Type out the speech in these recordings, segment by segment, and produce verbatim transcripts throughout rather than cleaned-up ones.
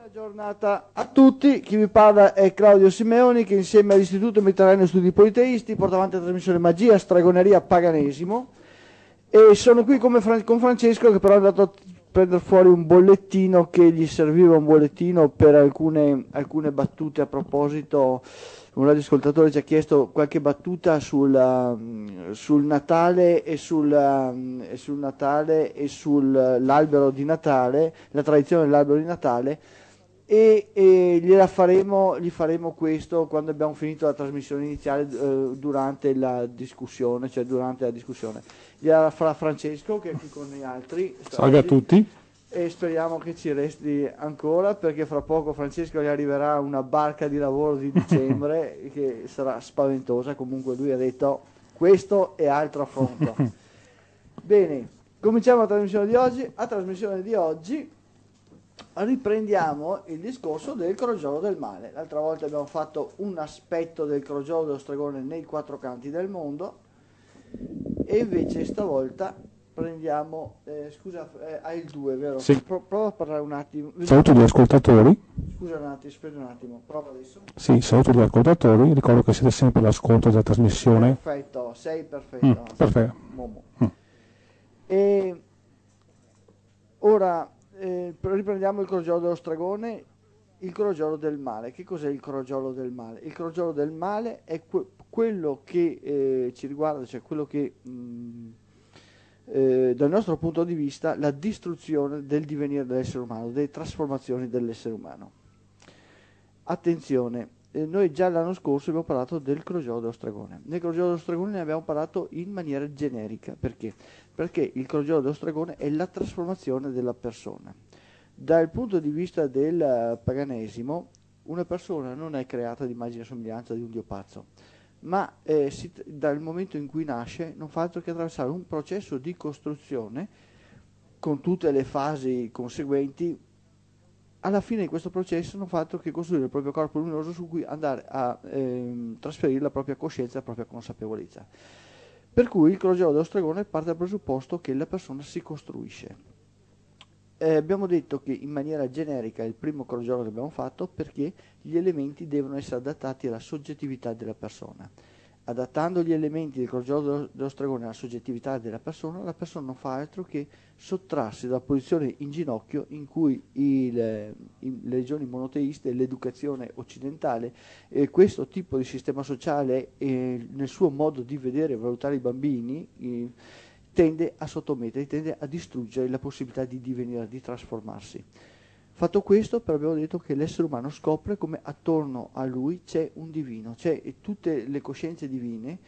Buona giornata a tutti, chi vi parla è Claudio Simeoni che insieme all'Istituto Mediterraneo Studi Politeisti porta avanti la trasmissione Magia, Stregoneria, Paganesimo e sono qui come Fran- con Francesco che però è andato a prendere fuori un bollettino che gli serviva un bollettino per alcune, alcune battute a proposito. Un radioascoltatore ci ha chiesto qualche battuta sul, uh, sul Natale e sul, uh, e sul Natale e sull'albero di Natale, la tradizione dell'albero di Natale e, e gliela faremo, gli faremo questo quando abbiamo finito la trasmissione iniziale uh, durante la discussione, cioè durante la discussione. Gliela farà Francesco che è qui con gli altri. Salve a tutti. E speriamo che ci resti ancora perché fra poco Francesco gli arriverà una barca di lavoro di dicembre che sarà spaventosa. Comunque lui ha detto questo e altro affronto. Bene, cominciamo la trasmissione di oggi. A trasmissione di oggi riprendiamo il discorso del crogiolo del male. L'altra volta abbiamo fatto un aspetto del crogiolo dello stregone nei quattro canti del mondo e invece stavolta prendiamo, eh, scusa, eh, hai il due, vero? Sì. Pro- prova a parlare un attimo. Saluto gli ascoltatori. Scusa un attimo, aspetta un attimo, prova adesso. Sì, saluto gli ascoltatori. Ricordo che siete sempre all'ascolto della trasmissione. Perfetto, sei perfetto. Mm, perfetto. Momo. Mm. E ora eh, riprendiamo il crogiolo dello stregone, il crogiolo del male. Che cos'è il crogiolo del male? Il crogiolo del male è que- quello che eh, ci riguarda, cioè quello che... Mh, Eh, dal nostro punto di vista la distruzione del divenire dell'essere umano, delle trasformazioni dell'essere umano. Attenzione, eh, noi già l'anno scorso abbiamo parlato del crogiolo dello stregone. Nel crogiolo dello stregone ne abbiamo parlato in maniera generica. Perché? Perché il crogiolo dello stregone è la trasformazione della persona. Dal punto di vista del paganesimo, una persona non è creata di immagine e somiglianza di un dio pazzo, ma eh, si, dal momento in cui nasce non fa altro che attraversare un processo di costruzione con tutte le fasi conseguenti. Alla fine di questo processo non fa altro che costruire il proprio corpo luminoso su cui andare a ehm, trasferire la propria coscienza e la propria consapevolezza. Per cui il crogiolo dello stregone parte dal presupposto che la persona si costruisce. Eh, abbiamo detto che in maniera generica è il primo crogiolo che abbiamo fatto perché gli elementi devono essere adattati alla soggettività della persona. Adattando gli elementi del crogiolo dello, dello stregone alla soggettività della persona, la persona non fa altro che sottrarsi dalla posizione in ginocchio in cui il, in, le religioni monoteiste, l'educazione occidentale, eh, questo tipo di sistema sociale eh, nel suo modo di vedere e valutare i bambini, eh, tende a sottomettere, tende a distruggere la possibilità di divenire, di trasformarsi. Fatto questo, però abbiamo detto che l'essere umano scopre come attorno a lui c'è un divino, c'è tutte le coscienze divine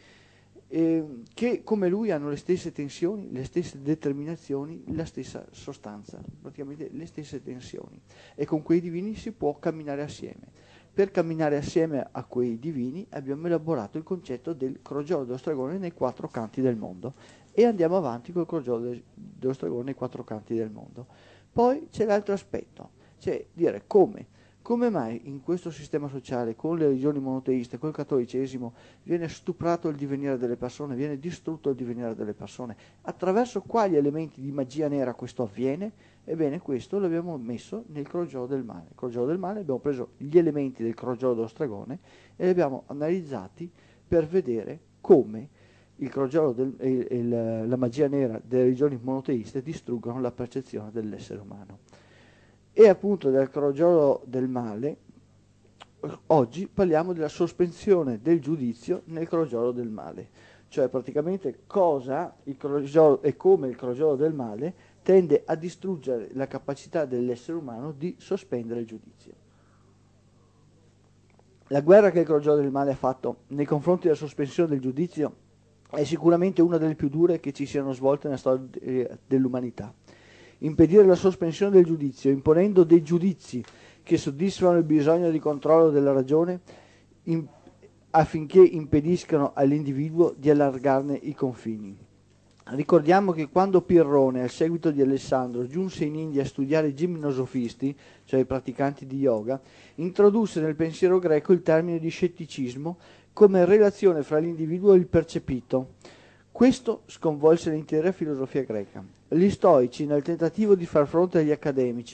eh, che come lui hanno le stesse tensioni, le stesse determinazioni, la stessa sostanza, praticamente le stesse tensioni. E con quei divini si può camminare assieme. Per camminare assieme a quei divini abbiamo elaborato il concetto del crogiolo dello stregone nei quattro canti del mondo. E andiamo avanti col crogiolo dello stregone nei quattro canti del mondo. Poi c'è l'altro aspetto, cioè dire come, come mai in questo sistema sociale, con le religioni monoteiste, col cattolicesimo, viene stuprato il divenire delle persone, viene distrutto il divenire delle persone, attraverso quali elementi di magia nera questo avviene? Ebbene, questo l'abbiamo messo nel crogiolo del male. Il crogiolo del male abbiamo preso gli elementi del crogiolo dello stregone e li abbiamo analizzati per vedere come il crogiolo del, il, il, la magia nera delle religioni monoteiste distruggono la percezione dell'essere umano. E appunto del crogiolo del male, oggi parliamo della sospensione del giudizio nel crogiolo del male, cioè praticamente cosa il crogiolo e come il crogiolo del male tende a distruggere la capacità dell'essere umano di sospendere il giudizio. La guerra che il crogiolo del male ha fatto nei confronti della sospensione del giudizio è sicuramente una delle più dure che ci siano svolte nella storia dell'umanità. Impedire la sospensione del giudizio, imponendo dei giudizi che soddisfano il bisogno di controllo della ragione in, affinché impediscano all'individuo di allargarne i confini. Ricordiamo che quando Pirrone, al seguito di Alessandro, giunse in India a studiare i gimnosofisti, cioè i praticanti di yoga, introdusse nel pensiero greco il termine di scetticismo come relazione fra l'individuo e il percepito. Questo sconvolse l'intera filosofia greca. Gli stoici, nel tentativo di far fronte agli accademici,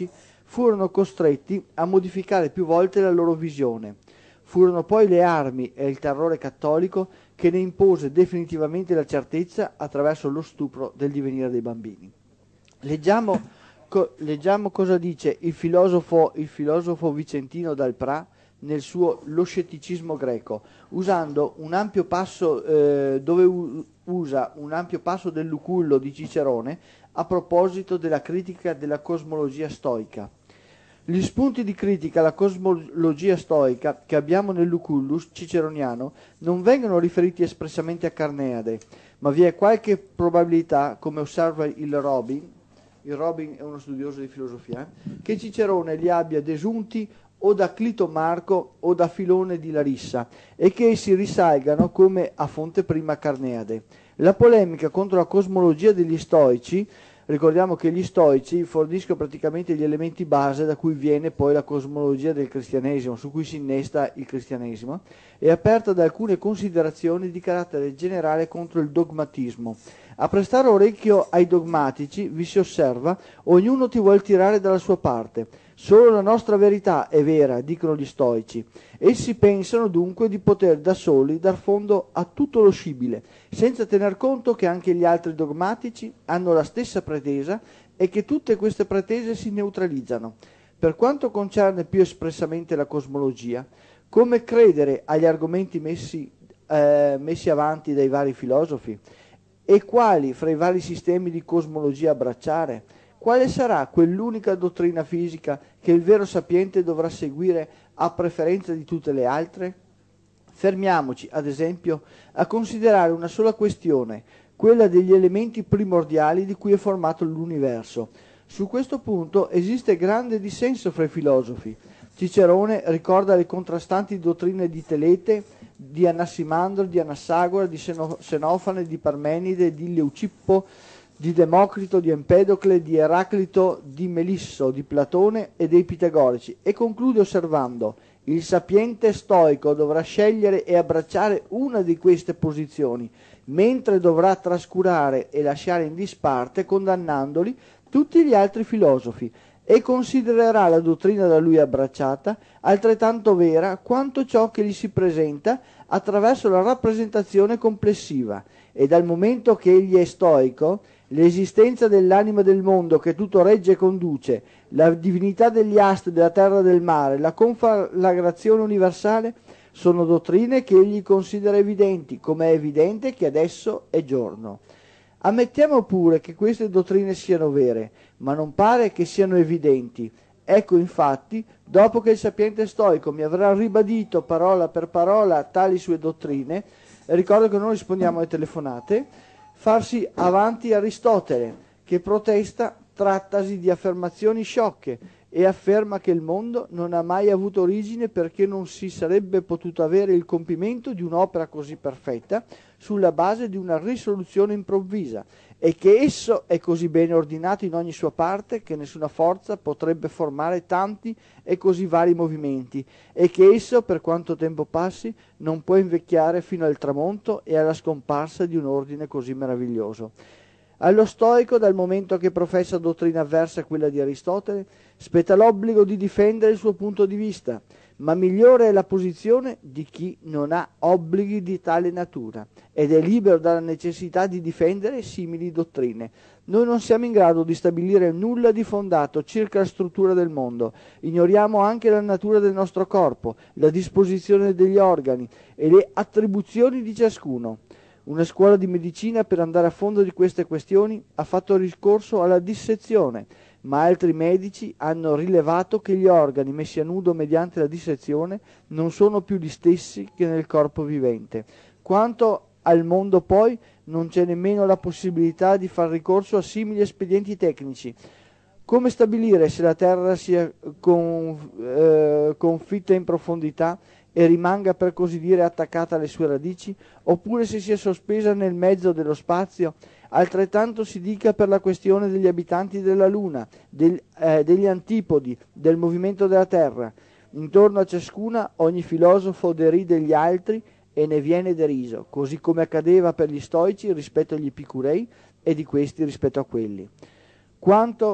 furono costretti a modificare più volte la loro visione. Furono poi le armi e il terrore cattolico che ne impose definitivamente la certezza attraverso lo stupro del divenire dei bambini. Leggiamo, co- leggiamo cosa dice il filosofo, il filosofo vicentino Dalprà nel suo Lo scetticismo greco, usando un ampio passo, eh, dove u- usa un ampio passo del Lucullo di Cicerone a proposito della critica della cosmologia stoica. Gli spunti di critica alla cosmologia stoica che abbiamo nel Lucullus ciceroniano non vengono riferiti espressamente a Carneade, ma vi è qualche probabilità, come osserva il Robin, il Robin è uno studioso di filosofia, eh, che Cicerone li abbia desunti o da Clitomarco o da Filone di Larissa e che essi risalgano come a fonte prima a Carneade. La polemica contro la cosmologia degli stoici, ricordiamo che gli stoici forniscono praticamente gli elementi base da cui viene poi la cosmologia del cristianesimo, su cui si innesta il cristianesimo, è aperta da alcune considerazioni di carattere generale contro il dogmatismo. A prestare orecchio ai dogmatici, vi si osserva, ognuno ti vuol tirare dalla sua parte. Solo la nostra verità è vera, dicono gli stoici. Essi pensano dunque di poter da soli dar fondo a tutto lo scibile, senza tener conto che anche gli altri dogmatici hanno la stessa pretesa e che tutte queste pretese si neutralizzano. Per quanto concerne più espressamente la cosmologia, come credere agli argomenti messi, eh, messi avanti dai vari filosofi? E quali fra i vari sistemi di cosmologia abbracciare? Quale sarà quell'unica dottrina fisica che il vero sapiente dovrà seguire a preferenza di tutte le altre? Fermiamoci, ad esempio, a considerare una sola questione, quella degli elementi primordiali di cui è formato l'universo. Su questo punto esiste grande dissenso fra i filosofi. Cicerone ricorda le contrastanti dottrine di Telete, di Anassimandro, di Anassagora, di Senofane, di Parmenide, di Leucippo, di Democrito, di Empedocle, di Eraclito, di Melisso, di Platone e dei Pitagorici, e conclude osservando: il sapiente stoico dovrà scegliere e abbracciare una di queste posizioni, mentre dovrà trascurare e lasciare in disparte, condannandoli, tutti gli altri filosofi, e considererà la dottrina da lui abbracciata altrettanto vera quanto ciò che gli si presenta attraverso la rappresentazione complessiva. E dal momento che egli è stoico, l'esistenza dell'anima del mondo che tutto regge e conduce, la divinità degli astri, della terra e del mare, la conflagrazione universale, sono dottrine che egli considera evidenti, come è evidente che adesso è giorno. Ammettiamo pure che queste dottrine siano vere, ma non pare che siano evidenti. Ecco infatti, dopo che il sapiente stoico mi avrà ribadito parola per parola tali sue dottrine, ricordo che non rispondiamo alle telefonate, farsi avanti Aristotele, che protesta trattasi di affermazioni sciocche e afferma che il mondo non ha mai avuto origine perché non si sarebbe potuto avere il compimento di un'opera così perfetta sulla base di una risoluzione improvvisa, e che esso è così bene ordinato in ogni sua parte che nessuna forza potrebbe formare tanti e così vari movimenti, e che esso, per quanto tempo passi, non può invecchiare fino al tramonto e alla scomparsa di un ordine così meraviglioso. Allo stoico, dal momento che professa dottrina avversa a quella di Aristotele, spetta l'obbligo di difendere il suo punto di vista, ma migliore è la posizione di chi non ha obblighi di tale natura ed è libero dalla necessità di difendere simili dottrine. Noi non siamo in grado di stabilire nulla di fondato circa la struttura del mondo, ignoriamo anche la natura del nostro corpo, la disposizione degli organi e le attribuzioni di ciascuno. Una scuola di medicina, per andare a fondo di queste questioni, ha fatto ricorso alla dissezione, ma altri medici hanno rilevato che gli organi messi a nudo mediante la dissezione non sono più gli stessi che nel corpo vivente. Quanto al mondo poi, non c'è nemmeno la possibilità di far ricorso a simili espedienti tecnici. Come stabilire se la terra sia con, eh, confitta in profondità e rimanga, per così dire, attaccata alle sue radici, oppure se sia sospesa nel mezzo dello spazio? Altrettanto si dica per la questione degli abitanti della Luna, del, eh, degli antipodi, del movimento della Terra. Intorno a ciascuna ogni filosofo deride gli altri e ne viene deriso, così come accadeva per gli stoici rispetto agli epicurei e di questi rispetto a quelli. Quanto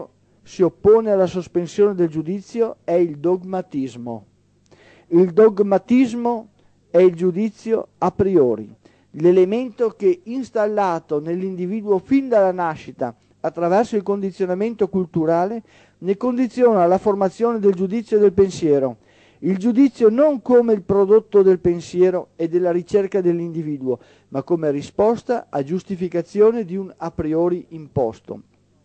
si oppone alla sospensione del giudizio è il dogmatismo. Il dogmatismo è il giudizio a priori, l'elemento che, installato nell'individuo fin dalla nascita attraverso il condizionamento culturale, ne condiziona la formazione del giudizio e del pensiero. Il giudizio non come il prodotto del pensiero e della ricerca dell'individuo, ma come risposta a giustificazione di un a priori imposto.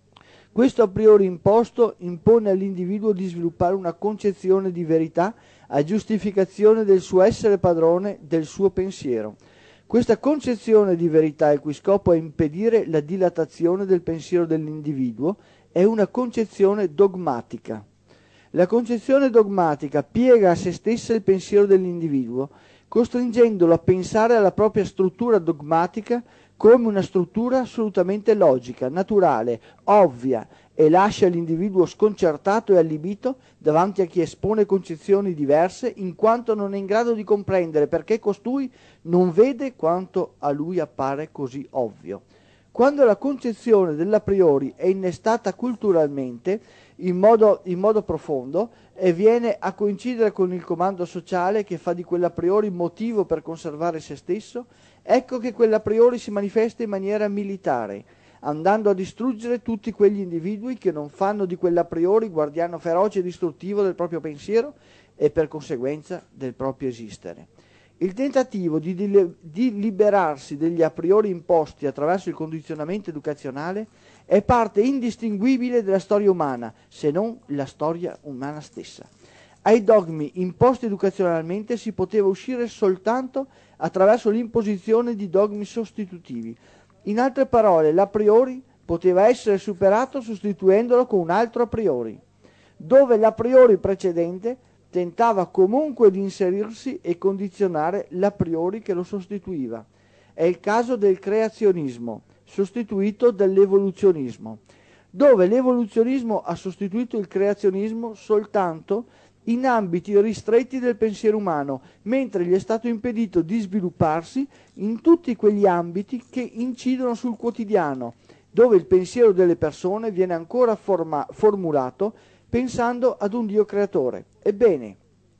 Questo a priori imposto impone all'individuo di sviluppare una concezione di verità a giustificazione del suo essere padrone del suo pensiero. Questa concezione di verità, il cui scopo è impedire la dilatazione del pensiero dell'individuo, è una concezione dogmatica. La concezione dogmatica piega a se stessa il pensiero dell'individuo, costringendolo a pensare alla propria struttura dogmatica come una struttura assolutamente logica, naturale, ovvia, e lascia l'individuo sconcertato e allibito davanti a chi espone concezioni diverse, in quanto non è in grado di comprendere perché costui non vede quanto a lui appare così ovvio. Quando la concezione dell'a priori è innestata culturalmente in modo, in modo profondo e viene a coincidere con il comando sociale che fa di quell'a priori motivo per conservare se stesso, ecco che quell'a priori si manifesta in maniera militare, andando a distruggere tutti quegli individui che non fanno di quell'a priori guardiano feroce e distruttivo del proprio pensiero e per conseguenza del proprio esistere. Il tentativo di, di, di liberarsi degli a priori imposti attraverso il condizionamento educazionale è parte indistinguibile della storia umana, se non la storia umana stessa. Ai dogmi imposti educazionalmente si poteva uscire soltanto attraverso l'imposizione di dogmi sostitutivi. In altre parole, l'a priori poteva essere superato sostituendolo con un altro a priori, dove l'a priori precedente tentava comunque di inserirsi e condizionare l'a priori che lo sostituiva. È il caso del creazionismo, sostituito dall'evoluzionismo, dove l'evoluzionismo ha sostituito il creazionismo soltanto in ambiti ristretti del pensiero umano, mentre gli è stato impedito di svilupparsi in tutti quegli ambiti che incidono sul quotidiano, dove il pensiero delle persone viene ancora forma- formulato pensando ad un Dio creatore. Ebbene,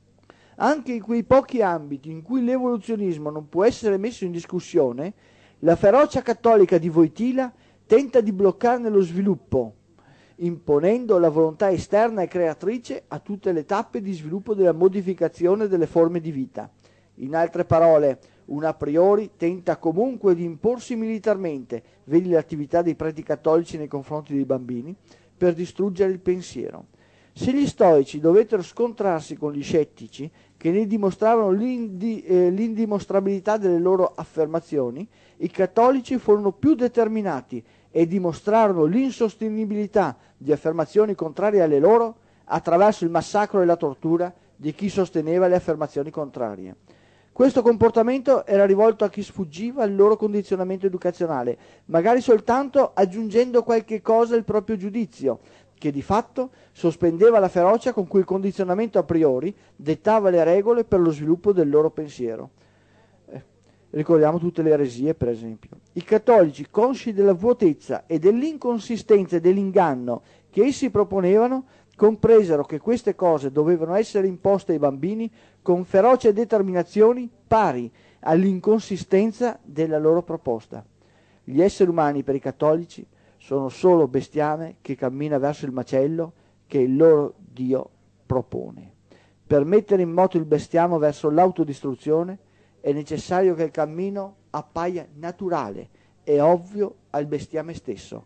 anche in quei pochi ambiti in cui l'evoluzionismo non può essere messo in discussione, la ferocia cattolica di Wojtyla tenta di bloccarne lo sviluppo, imponendo la volontà esterna e creatrice a tutte le tappe di sviluppo della modificazione delle forme di vita. In altre parole, un a priori tenta comunque di imporsi militarmente, vedi l'attività dei preti cattolici nei confronti dei bambini, per distruggere il pensiero. Se gli stoici dovettero scontrarsi con gli scettici, che ne dimostravano l'indi, eh, l'indimostrabilità delle loro affermazioni, i cattolici furono più determinati e dimostrarono l'insostenibilità di affermazioni contrarie alle loro attraverso il massacro e la tortura di chi sosteneva le affermazioni contrarie. Questo comportamento era rivolto a chi sfuggiva al loro condizionamento educazionale, magari soltanto aggiungendo qualche cosa al proprio giudizio, che di fatto sospendeva la ferocia con cui il condizionamento a priori dettava le regole per lo sviluppo del loro pensiero. Eh, ricordiamo tutte le eresie, per esempio. I cattolici, consci della vuotezza e dell'inconsistenza e dell'inganno che essi proponevano, compresero che queste cose dovevano essere imposte ai bambini con feroce determinazioni pari all'inconsistenza della loro proposta. Gli esseri umani per i cattolici sono solo bestiame che cammina verso il macello che il loro Dio propone. Per mettere in moto il bestiame verso l'autodistruzione è necessario che il cammino appaia naturale e ovvio al bestiame stesso.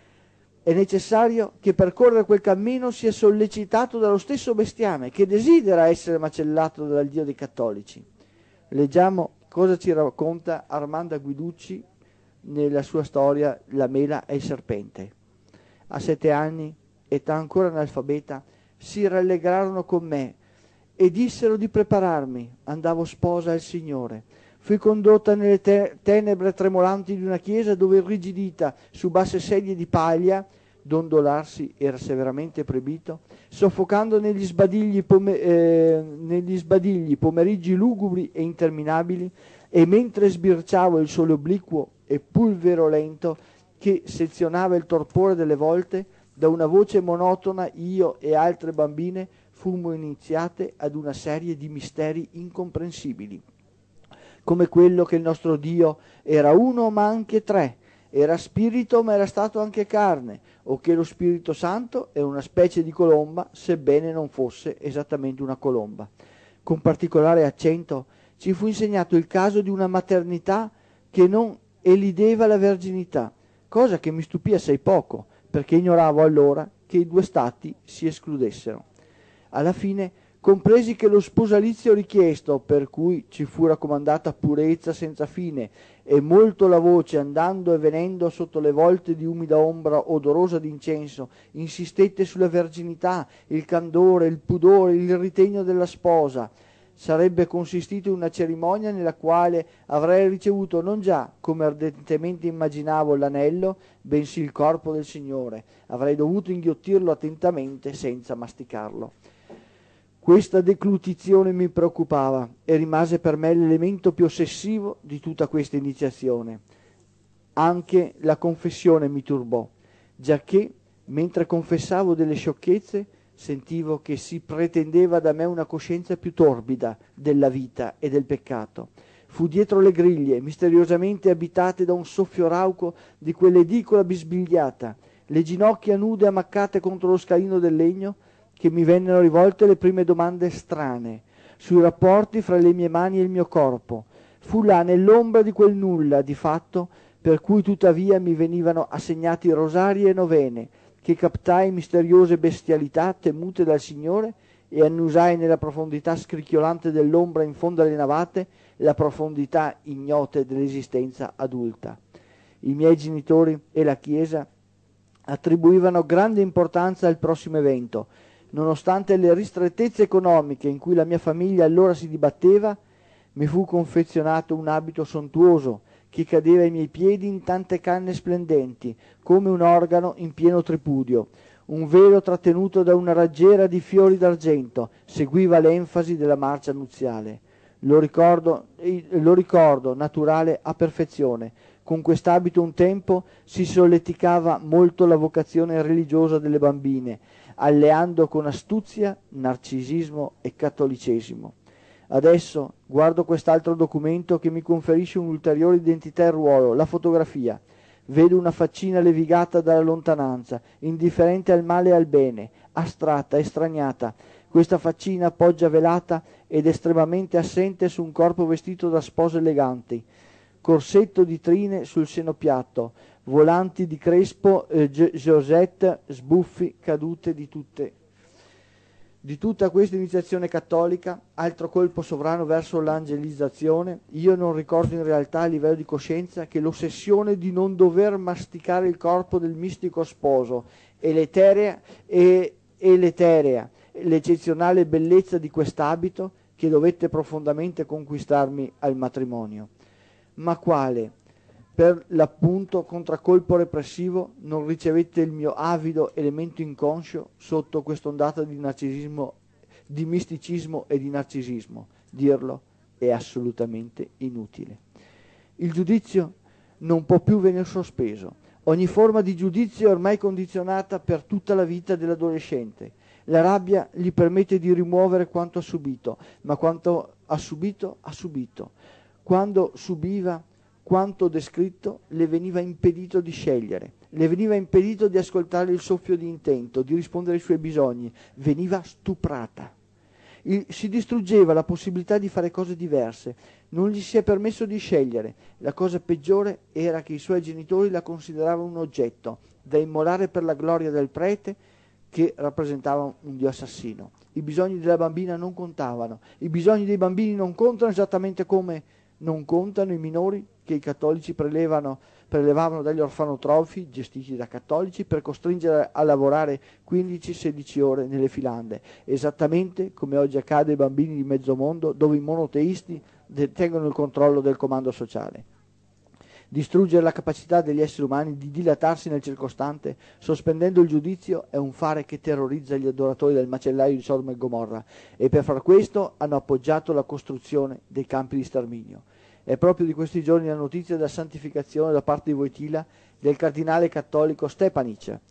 È necessario che percorrere quel cammino sia sollecitato dallo stesso bestiame che desidera essere macellato dal Dio dei cattolici. Leggiamo cosa ci racconta Armanda Guiducci nella sua storia La mela e il serpente. A sette anni, età ancora analfabeta, si rallegrarono con me e dissero di prepararmi. Andavo sposa al Signore. Fui condotta nelle te- tenebre tremolanti di una chiesa dove, irrigidita su basse sedie di paglia, dondolarsi era severamente proibito, soffocando negli sbadigli, pome- eh, negli sbadigli pomeriggi lugubri e interminabili, e mentre sbirciavo il sole obliquo e pulverolento che sezionava il torpore delle volte, Da una voce monotona io e altre bambine fummo iniziate ad una serie di misteri incomprensibili, come quello che il nostro Dio era uno ma anche tre, era spirito ma era stato anche carne, o che lo Spirito Santo è una specie di colomba, sebbene non fosse esattamente una colomba. Con particolare accento ci fu insegnato il caso di una maternità che non elideva la verginità, cosa che mi stupì assai poco, perché ignoravo allora che i due stati si escludessero. Alla fine compresi che lo sposalizio richiesto, per cui ci fu raccomandata purezza senza fine, e molto la voce andando e venendo sotto le volte di umida ombra odorosa d'incenso, insistette sulla verginità, il candore, il pudore, il ritegno della sposa, sarebbe consistito in una cerimonia nella quale avrei ricevuto non già, come ardentemente immaginavo, l'anello, bensì il corpo del Signore. Avrei dovuto inghiottirlo attentamente senza masticarlo. Questa declutizione mi preoccupava e rimase per me l'elemento più ossessivo di tutta questa iniziazione. Anche la confessione mi turbò, giacché, mentre confessavo delle sciocchezze, sentivo che si pretendeva da me una coscienza più torbida della vita e del peccato. Fu dietro le griglie, misteriosamente abitate da un soffio rauco di quell'edicola bisbigliata, le ginocchia nude ammaccate contro lo scalino del legno, che mi vennero rivolte le prime domande strane sui rapporti fra le mie mani e il mio corpo. Fu là nell'ombra di quel nulla di fatto, per cui tuttavia mi venivano assegnati rosari e novene, che captai misteriose bestialità temute dal Signore e annusai nella profondità scricchiolante dell'ombra in fondo alle navate la profondità ignote dell'esistenza adulta. I miei genitori e la Chiesa attribuivano grande importanza al prossimo evento. Nonostante le ristrettezze economiche in cui la mia famiglia allora si dibatteva, mi fu confezionato un abito sontuoso che cadeva ai miei piedi in tante canne splendenti, come un organo in pieno tripudio. Un velo trattenuto da una raggiera di fiori d'argento seguiva l'enfasi della marcia nuziale. Lo ricordo, lo ricordo naturale a perfezione. Con quest'abito un tempo si solleticava molto la vocazione religiosa delle bambine, alleando con astuzia narcisismo e cattolicesimo. Adesso guardo quest'altro documento che mi conferisce un'ulteriore identità e ruolo, la fotografia. Vedo una faccina levigata dalla lontananza, indifferente al male e al bene, astratta, estraniata. Questa faccina poggia velata ed estremamente assente su un corpo vestito da spose eleganti. Corsetto di trine sul seno piatto, volanti di crespo, eh, Josette, sbuffi, cadute di tutte. Di tutta questa iniziazione cattolica, altro colpo sovrano verso l'angelizzazione, io non ricordo in realtà a livello di coscienza che l'ossessione di non dover masticare il corpo del mistico sposo e l'eterea, e, e l'eterea, l'eccezionale bellezza di quest'abito che dovette profondamente conquistarmi al matrimonio. Ma quale, per l'appunto contraccolpo repressivo, non ricevette il mio avido elemento inconscio sotto quest'ondata di narcisismo, di misticismo e di narcisismo? Dirlo è assolutamente inutile. Il giudizio non può più venire sospeso. Ogni forma di giudizio è ormai condizionata per tutta la vita dell'adolescente. La rabbia gli permette di rimuovere quanto ha subito, ma quanto ha subito, ha subito. Quando subiva quanto descritto, le veniva impedito di scegliere, le veniva impedito di ascoltare il soffio di intento, di rispondere ai suoi bisogni, veniva stuprata. Il, si distruggeva la possibilità di fare cose diverse, non gli si è permesso di scegliere. La cosa peggiore era che i suoi genitori la consideravano un oggetto da immolare per la gloria del prete, che rappresentava un dio assassino. I bisogni della bambina non contavano, i bisogni dei bambini non contano esattamente come non contano i minori che i cattolici prelevano, prelevavano dagli orfanotrofi gestiti da cattolici per costringere a lavorare quindici sedici ore nelle filande, esattamente come oggi accade ai bambini di mezzo mondo, dove i monoteisti detengono il controllo del comando sociale. Distruggere la capacità degli esseri umani di dilatarsi nel circostante, sospendendo il giudizio, è un fare che terrorizza gli adoratori del macellaio di Sodoma e Gomorra, e per far questo hanno appoggiato la costruzione dei campi di sterminio. È proprio di questi giorni la notizia della santificazione da parte di Wojtyla del cardinale cattolico Stepanic,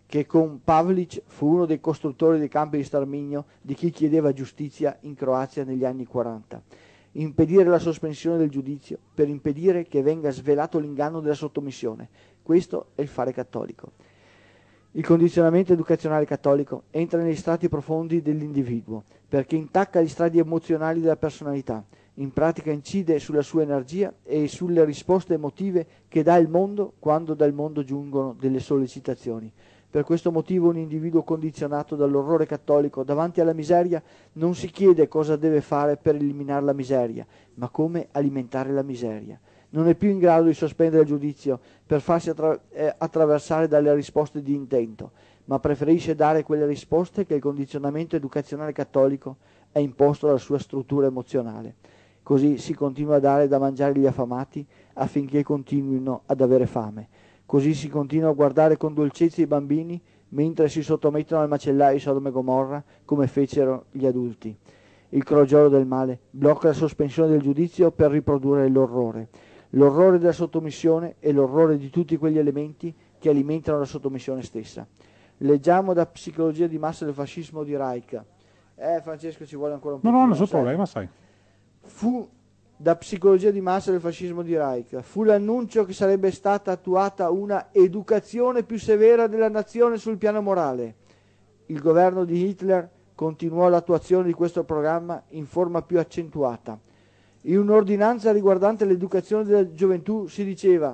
che con Pavlic fu uno dei costruttori dei campi di sterminio di chi chiedeva giustizia in Croazia negli anni quaranta. Impedire la sospensione del giudizio per impedire che venga svelato l'inganno della sottomissione. Questo è il fare cattolico. Il condizionamento educazionale cattolico entra negli strati profondi dell'individuo perché intacca gli strati emozionali della personalità, in pratica incide sulla sua energia e sulle risposte emotive che dà il mondo quando dal mondo giungono delle sollecitazioni. Per questo motivo un individuo condizionato dall'orrore cattolico davanti alla miseria non si chiede cosa deve fare per eliminare la miseria, ma come alimentare la miseria. Non è più in grado di sospendere il giudizio per farsi attra- eh, attraversare dalle risposte di intento, ma preferisce dare quelle risposte che il condizionamento educazionale cattolico ha imposto alla sua struttura emozionale. Così si continua a dare da mangiare agli affamati affinché continuino ad avere fame. Così si continua a guardare con dolcezza i bambini mentre si sottomettono al macellaio di Sodoma e Gomorra come fecero gli adulti. Il crogiolo del male blocca la sospensione del giudizio per riprodurre l'orrore. L'orrore della sottomissione e l'orrore di tutti quegli elementi che alimentano la sottomissione stessa. Leggiamo da Psicologia di massa del fascismo di Reich. Eh Francesco, ci vuole ancora un po'. No, no, nessun problema, sai. Fu da Psicologia di massa del fascismo di Reich. Fu l'annuncio che sarebbe stata attuata una educazione più severa della nazione sul piano morale. Il governo di Hitler continuò l'attuazione di questo programma in forma più accentuata. In un'ordinanza riguardante l'educazione della gioventù si diceva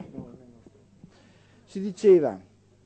si diceva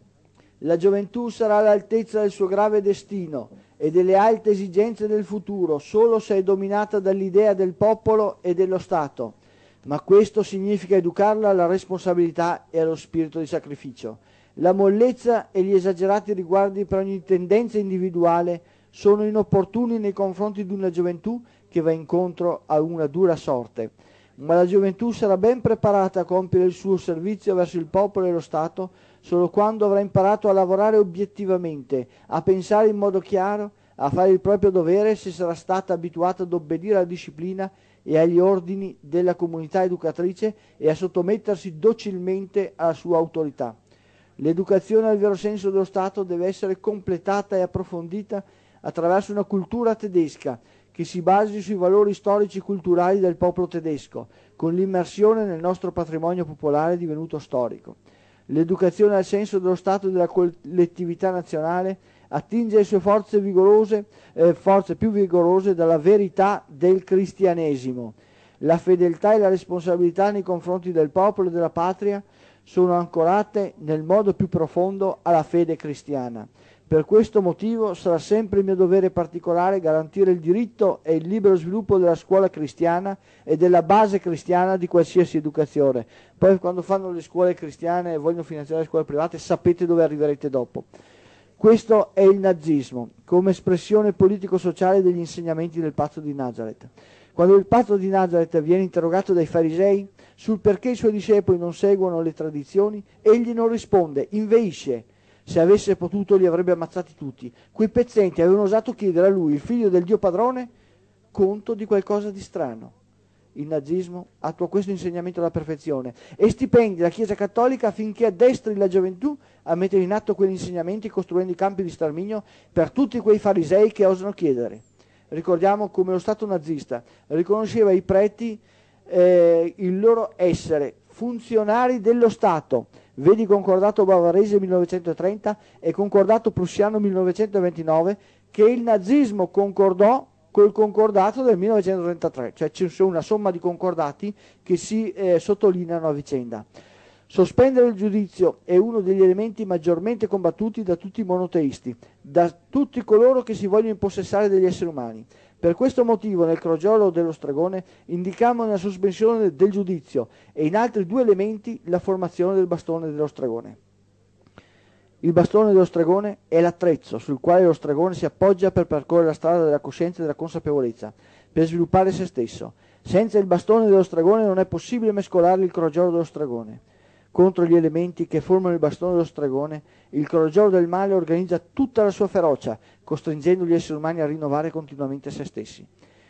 la gioventù sarà all'altezza del suo grave destino e delle alte esigenze del futuro solo se è dominata dall'idea del popolo e dello Stato, ma questo significa educarla alla responsabilità e allo spirito di sacrificio. La mollezza e gli esagerati riguardi per ogni tendenza individuale sono inopportuni nei confronti di una gioventù che va incontro a una dura sorte, ma la gioventù sarà ben preparata a compiere il suo servizio verso il popolo e lo Stato solo quando avrà imparato a lavorare obiettivamente, a pensare in modo chiaro, a fare il proprio dovere se sarà stata abituata ad obbedire alla disciplina e agli ordini della comunità educatrice e a sottomettersi docilmente alla sua autorità. L'educazione al vero senso dello Stato deve essere completata e approfondita attraverso una cultura tedesca che si basi sui valori storici e culturali del popolo tedesco, con l'immersione nel nostro patrimonio popolare divenuto storico. L'educazione al senso dello Stato e della collettività nazionale attinge le sue forze vigorose, eh, forze più vigorose dalla verità del cristianesimo. La fedeltà e la responsabilità nei confronti del popolo e della patria sono ancorate nel modo più profondo alla fede cristiana. Per questo motivo sarà sempre il mio dovere particolare garantire il diritto e il libero sviluppo della scuola cristiana e della base cristiana di qualsiasi educazione. Poi quando fanno le scuole cristiane e vogliono finanziare le scuole private sapete dove arriverete dopo. Questo è il nazismo, come espressione politico-sociale degli insegnamenti del patto di Nazareth. Quando il patto di Nazareth viene interrogato dai farisei sul perché i suoi discepoli non seguono le tradizioni, egli non risponde, inveisce. Se avesse potuto li avrebbe ammazzati tutti. Quei pezzenti avevano osato chiedere a lui, il figlio del Dio padrone, conto di qualcosa di strano. Il nazismo attua questo insegnamento alla perfezione e stipendi la Chiesa Cattolica affinché addestri la gioventù a mettere in atto quegli insegnamenti costruendo i campi di sterminio per tutti quei farisei che osano chiedere. Ricordiamo come lo Stato nazista riconosceva ai preti eh, il loro essere funzionari dello Stato. Vedi concordato bavarese millenovecentotrenta e concordato prussiano millenovecentoventinove che il nazismo concordò col concordato del millenovecentotrentatré, cioè c'è una somma di concordati che si eh, sottolineano a vicenda. Sospendere il giudizio è uno degli elementi maggiormente combattuti da tutti i monoteisti, da tutti coloro che si vogliono impossessare degli esseri umani. Per questo motivo nel crogiolo dello stregone indicammo nella sospensione del giudizio e in altri due elementi la formazione del bastone dello stregone. Il bastone dello stregone è l'attrezzo sul quale lo stregone si appoggia per percorrere la strada della coscienza e della consapevolezza, per sviluppare se stesso. Senza il bastone dello stregone non è possibile mescolare il crogiolo dello stregone. Contro gli elementi che formano il bastone dello stregone, il crogiolo del male organizza tutta la sua ferocia, costringendo gli esseri umani a rinnovare continuamente se stessi.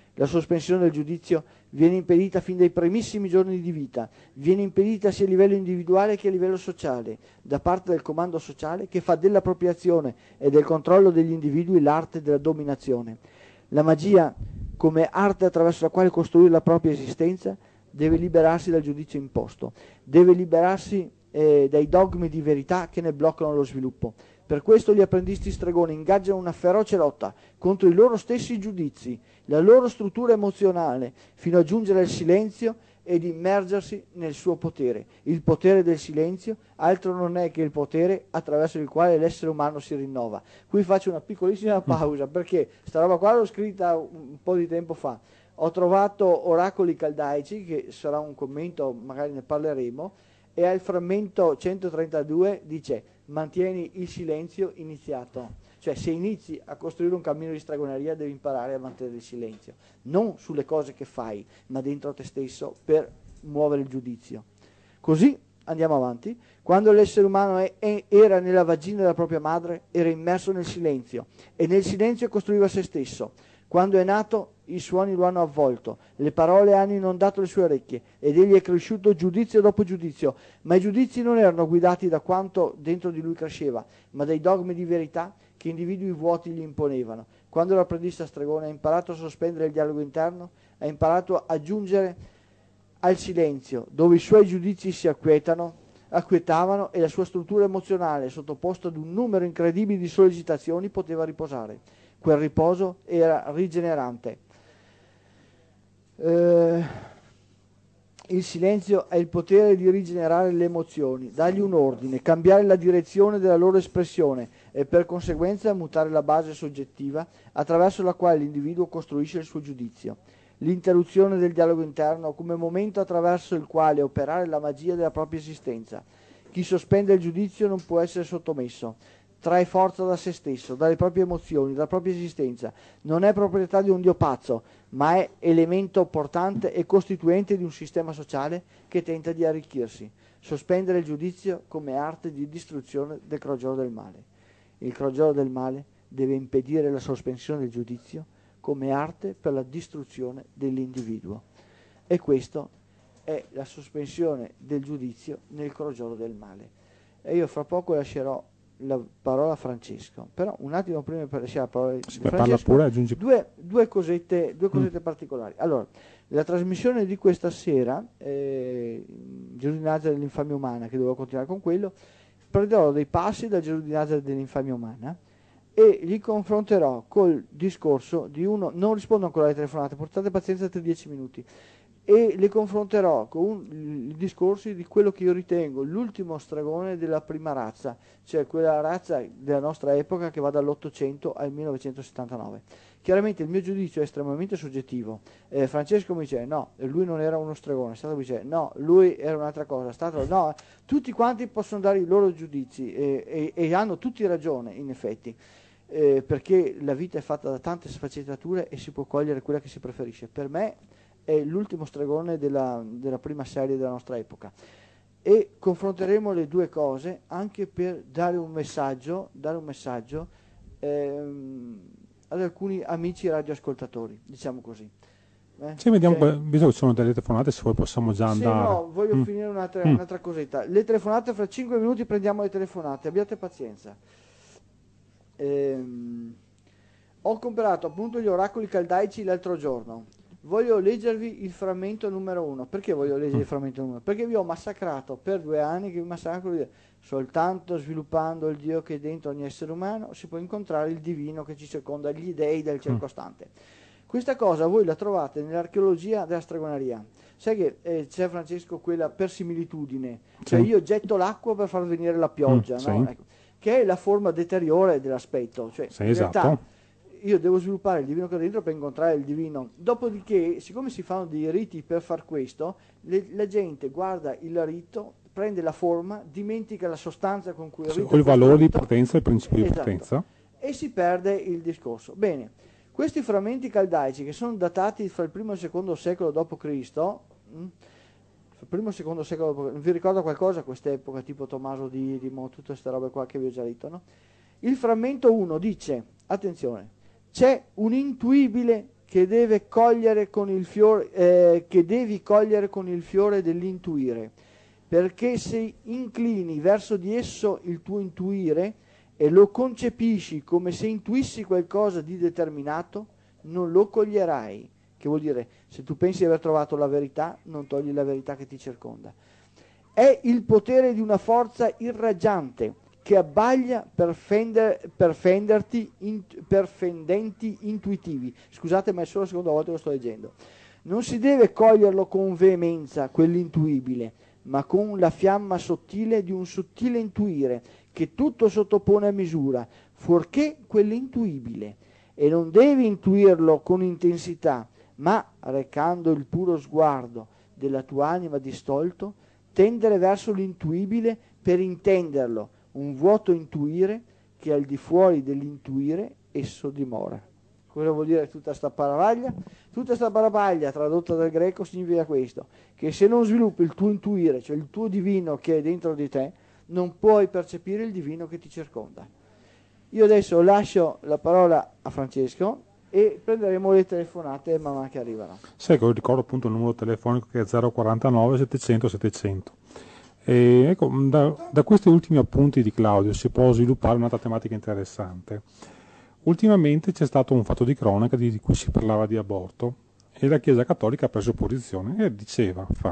La sospensione del giudizio viene impedita fin dai primissimi giorni di vita, viene impedita sia a livello individuale che a livello sociale, da parte del comando sociale che fa dell'appropriazione e del controllo degli individui l'arte della dominazione. La magia, come arte attraverso la quale costruire la propria esistenza, deve liberarsi dal giudizio imposto, deve liberarsi eh, dai dogmi di verità che ne bloccano lo sviluppo. Per questo gli apprendisti stregoni ingaggiano una feroce lotta contro i loro stessi giudizi, la loro struttura emozionale, fino a giungere al silenzio ed immergersi nel suo potere. Il potere del silenzio altro non è che il potere attraverso il quale l'essere umano si rinnova. Qui faccio una piccolissima pausa perché sta roba qua l'ho scritta un po' di tempo fa. Ho trovato Oracoli Caldaici, che sarà un commento, magari ne parleremo, e al frammento centotrentadue dice: mantieni il silenzio iniziato. Cioè, se inizi a costruire un cammino di stregoneria devi imparare a mantenere il silenzio, non sulle cose che fai, ma dentro te stesso, per muovere il giudizio. Così andiamo avanti. Quando l'essere umano è, è, era nella vagina della propria madre, era immerso nel silenzio, e nel silenzio costruiva se stesso. Quando è nato, i suoni lo hanno avvolto, le parole hanno inondato le sue orecchie, ed egli è cresciuto giudizio dopo giudizio, ma i giudizi non erano guidati da quanto dentro di lui cresceva, ma dai dogmi di verità che individui vuoti gli imponevano. Quando l'apprendista stregone ha imparato a sospendere il dialogo interno, ha imparato a giungere al silenzio, dove i suoi giudizi si acquietano, acquietavano e la sua struttura emozionale, sottoposta ad un numero incredibile di sollecitazioni, poteva riposare. Quel riposo era rigenerante. Eh, il silenzio ha il potere di rigenerare le emozioni, dargli un ordine, cambiare la direzione della loro espressione e per conseguenza mutare la base soggettiva attraverso la quale l'individuo costruisce il suo giudizio. L'interruzione del dialogo interno come momento attraverso il quale operare la magia della propria esistenza. Chi sospende il giudizio non può essere sottomesso. Trae forza da se stesso, dalle proprie emozioni, dalla propria esistenza. Non è proprietà di un dio pazzo, ma è elemento portante e costituente di un sistema sociale che tenta di arricchirsi. Sospendere il giudizio come arte di distruzione del crogiolo del male. Il crogiolo del male deve impedire la sospensione del giudizio come arte per la distruzione dell'individuo. E questo è la sospensione del giudizio nel crogiolo del male. E io fra poco lascerò la parola a Francesco, però un attimo prima per lasciare la parola a sì, Francesco, parla pure, aggiungi... due, due cosette, due cosette mm. particolari. Allora, la trasmissione di questa sera, eh, Gesù di Nazareth dell'infamia umana, che dovevo continuare con quello, prenderò dei passi da Gesù di Nazareth dell'infamia umana e li confronterò col discorso di uno, non rispondo ancora alle telefonate, portate pazienza per dieci minuti, e li confronterò con un, i discorsi di quello che io ritengo l'ultimo stregone della prima razza, cioè quella razza della nostra epoca che va dall'ottocento al millenovecentosettantanove. Chiaramente il mio giudizio è estremamente soggettivo. Eh, Francesco mi dice no, lui non era uno stregone, Stato mi dice no, lui era un'altra cosa, Stato no, tutti quanti possono dare i loro giudizi e, e, e hanno tutti ragione in effetti. Eh, perché la vita è fatta da tante sfaccettature e si può cogliere quella che si preferisce. Per me è l'ultimo stregone della, della prima serie della nostra epoca e confronteremo le due cose anche per dare un messaggio, dare un messaggio ehm, ad alcuni amici radioascoltatori, diciamo così. Eh? Sì, vediamo, Cioè, visto che ci sono delle telefonate, se poi possiamo già andare. Sì, no, voglio mm. finire un'altra, mm. un'altra cosetta. Le telefonate, fra cinque minuti prendiamo le telefonate, abbiate pazienza. Ehm, ho comprato appunto gli oracoli caldaici l'altro giorno. Voglio leggervi il frammento numero uno. Perché voglio leggere Mm. il frammento numero uno? Perché vi ho massacrato per due anni, che vi massacro di... soltanto sviluppando il Dio che è dentro ogni essere umano si può incontrare il divino che ci circonda, gli dei del circostante. Mm. Questa cosa voi la trovate nell'archeologia della stregoneria. Sai che eh, c'è, Francesco, quella per similitudine, cioè Sì. io getto l'acqua per far venire la pioggia, Mm, no? sì. Ecco, che è la forma deteriore dell'aspetto, cioè Sì, in esatto. realtà io devo sviluppare il divino che ho dentro per incontrare il divino. Dopodiché, siccome si fanno dei riti per far questo, le, la gente guarda il rito, prende la forma, dimentica la sostanza con cui il Sì, rito o il è valore di costruito, potenza, il principio di esatto, potenza. e si perde il discorso. Bene, questi frammenti caldaici che sono datati fra il primo e il secondo secolo dopo Cristo, mh, il primo e secondo secolo dopo, vi ricorda qualcosa quest'epoca, tipo Tommaso di Didimo, tutte queste robe qua che vi ho già detto, no? Il frammento uno dice, attenzione, c'è un intuibile che deve cogliere con il fiore, eh, che devi cogliere con il fiore dell'intuire, perché se inclini verso di esso il tuo intuire e lo concepisci come se intuissi qualcosa di determinato, non lo coglierai. Che vuol dire, se tu pensi di aver trovato la verità, non togli la verità che ti circonda. È il potere di una forza irraggiante che abbaglia per, fender, per, fenderti, in, per fendenti intuitivi. Scusate, ma è solo la seconda volta che lo sto leggendo. Non si deve coglierlo con veemenza, quell'intuibile, ma con la fiamma sottile di un sottile intuire che tutto sottopone a misura, fuorché quell'intuibile. E non devi intuirlo con intensità, ma, recando il puro sguardo della tua anima distolto, tendere verso l'intuibile per intenderlo, un vuoto intuire che al di fuori dell'intuire esso dimora. Cosa vuol dire tutta sta paravaglia? Tutta sta paravaglia, tradotta dal greco, significa questo, che se non sviluppi il tuo intuire, cioè il tuo divino che è dentro di te, non puoi percepire il divino che ti circonda. Io adesso lascio la parola a Francesco e prenderemo le telefonate man mano che arrivano. Sì, ecco, ricordo appunto il numero telefonico che è zero quarantanove settecento settecento. E ecco, da, da questi ultimi appunti di Claudio si può sviluppare un'altra tematica interessante. Ultimamente c'è stato un fatto di cronaca di, di cui si parlava di aborto e la Chiesa Cattolica ha preso posizione e diceva, fa,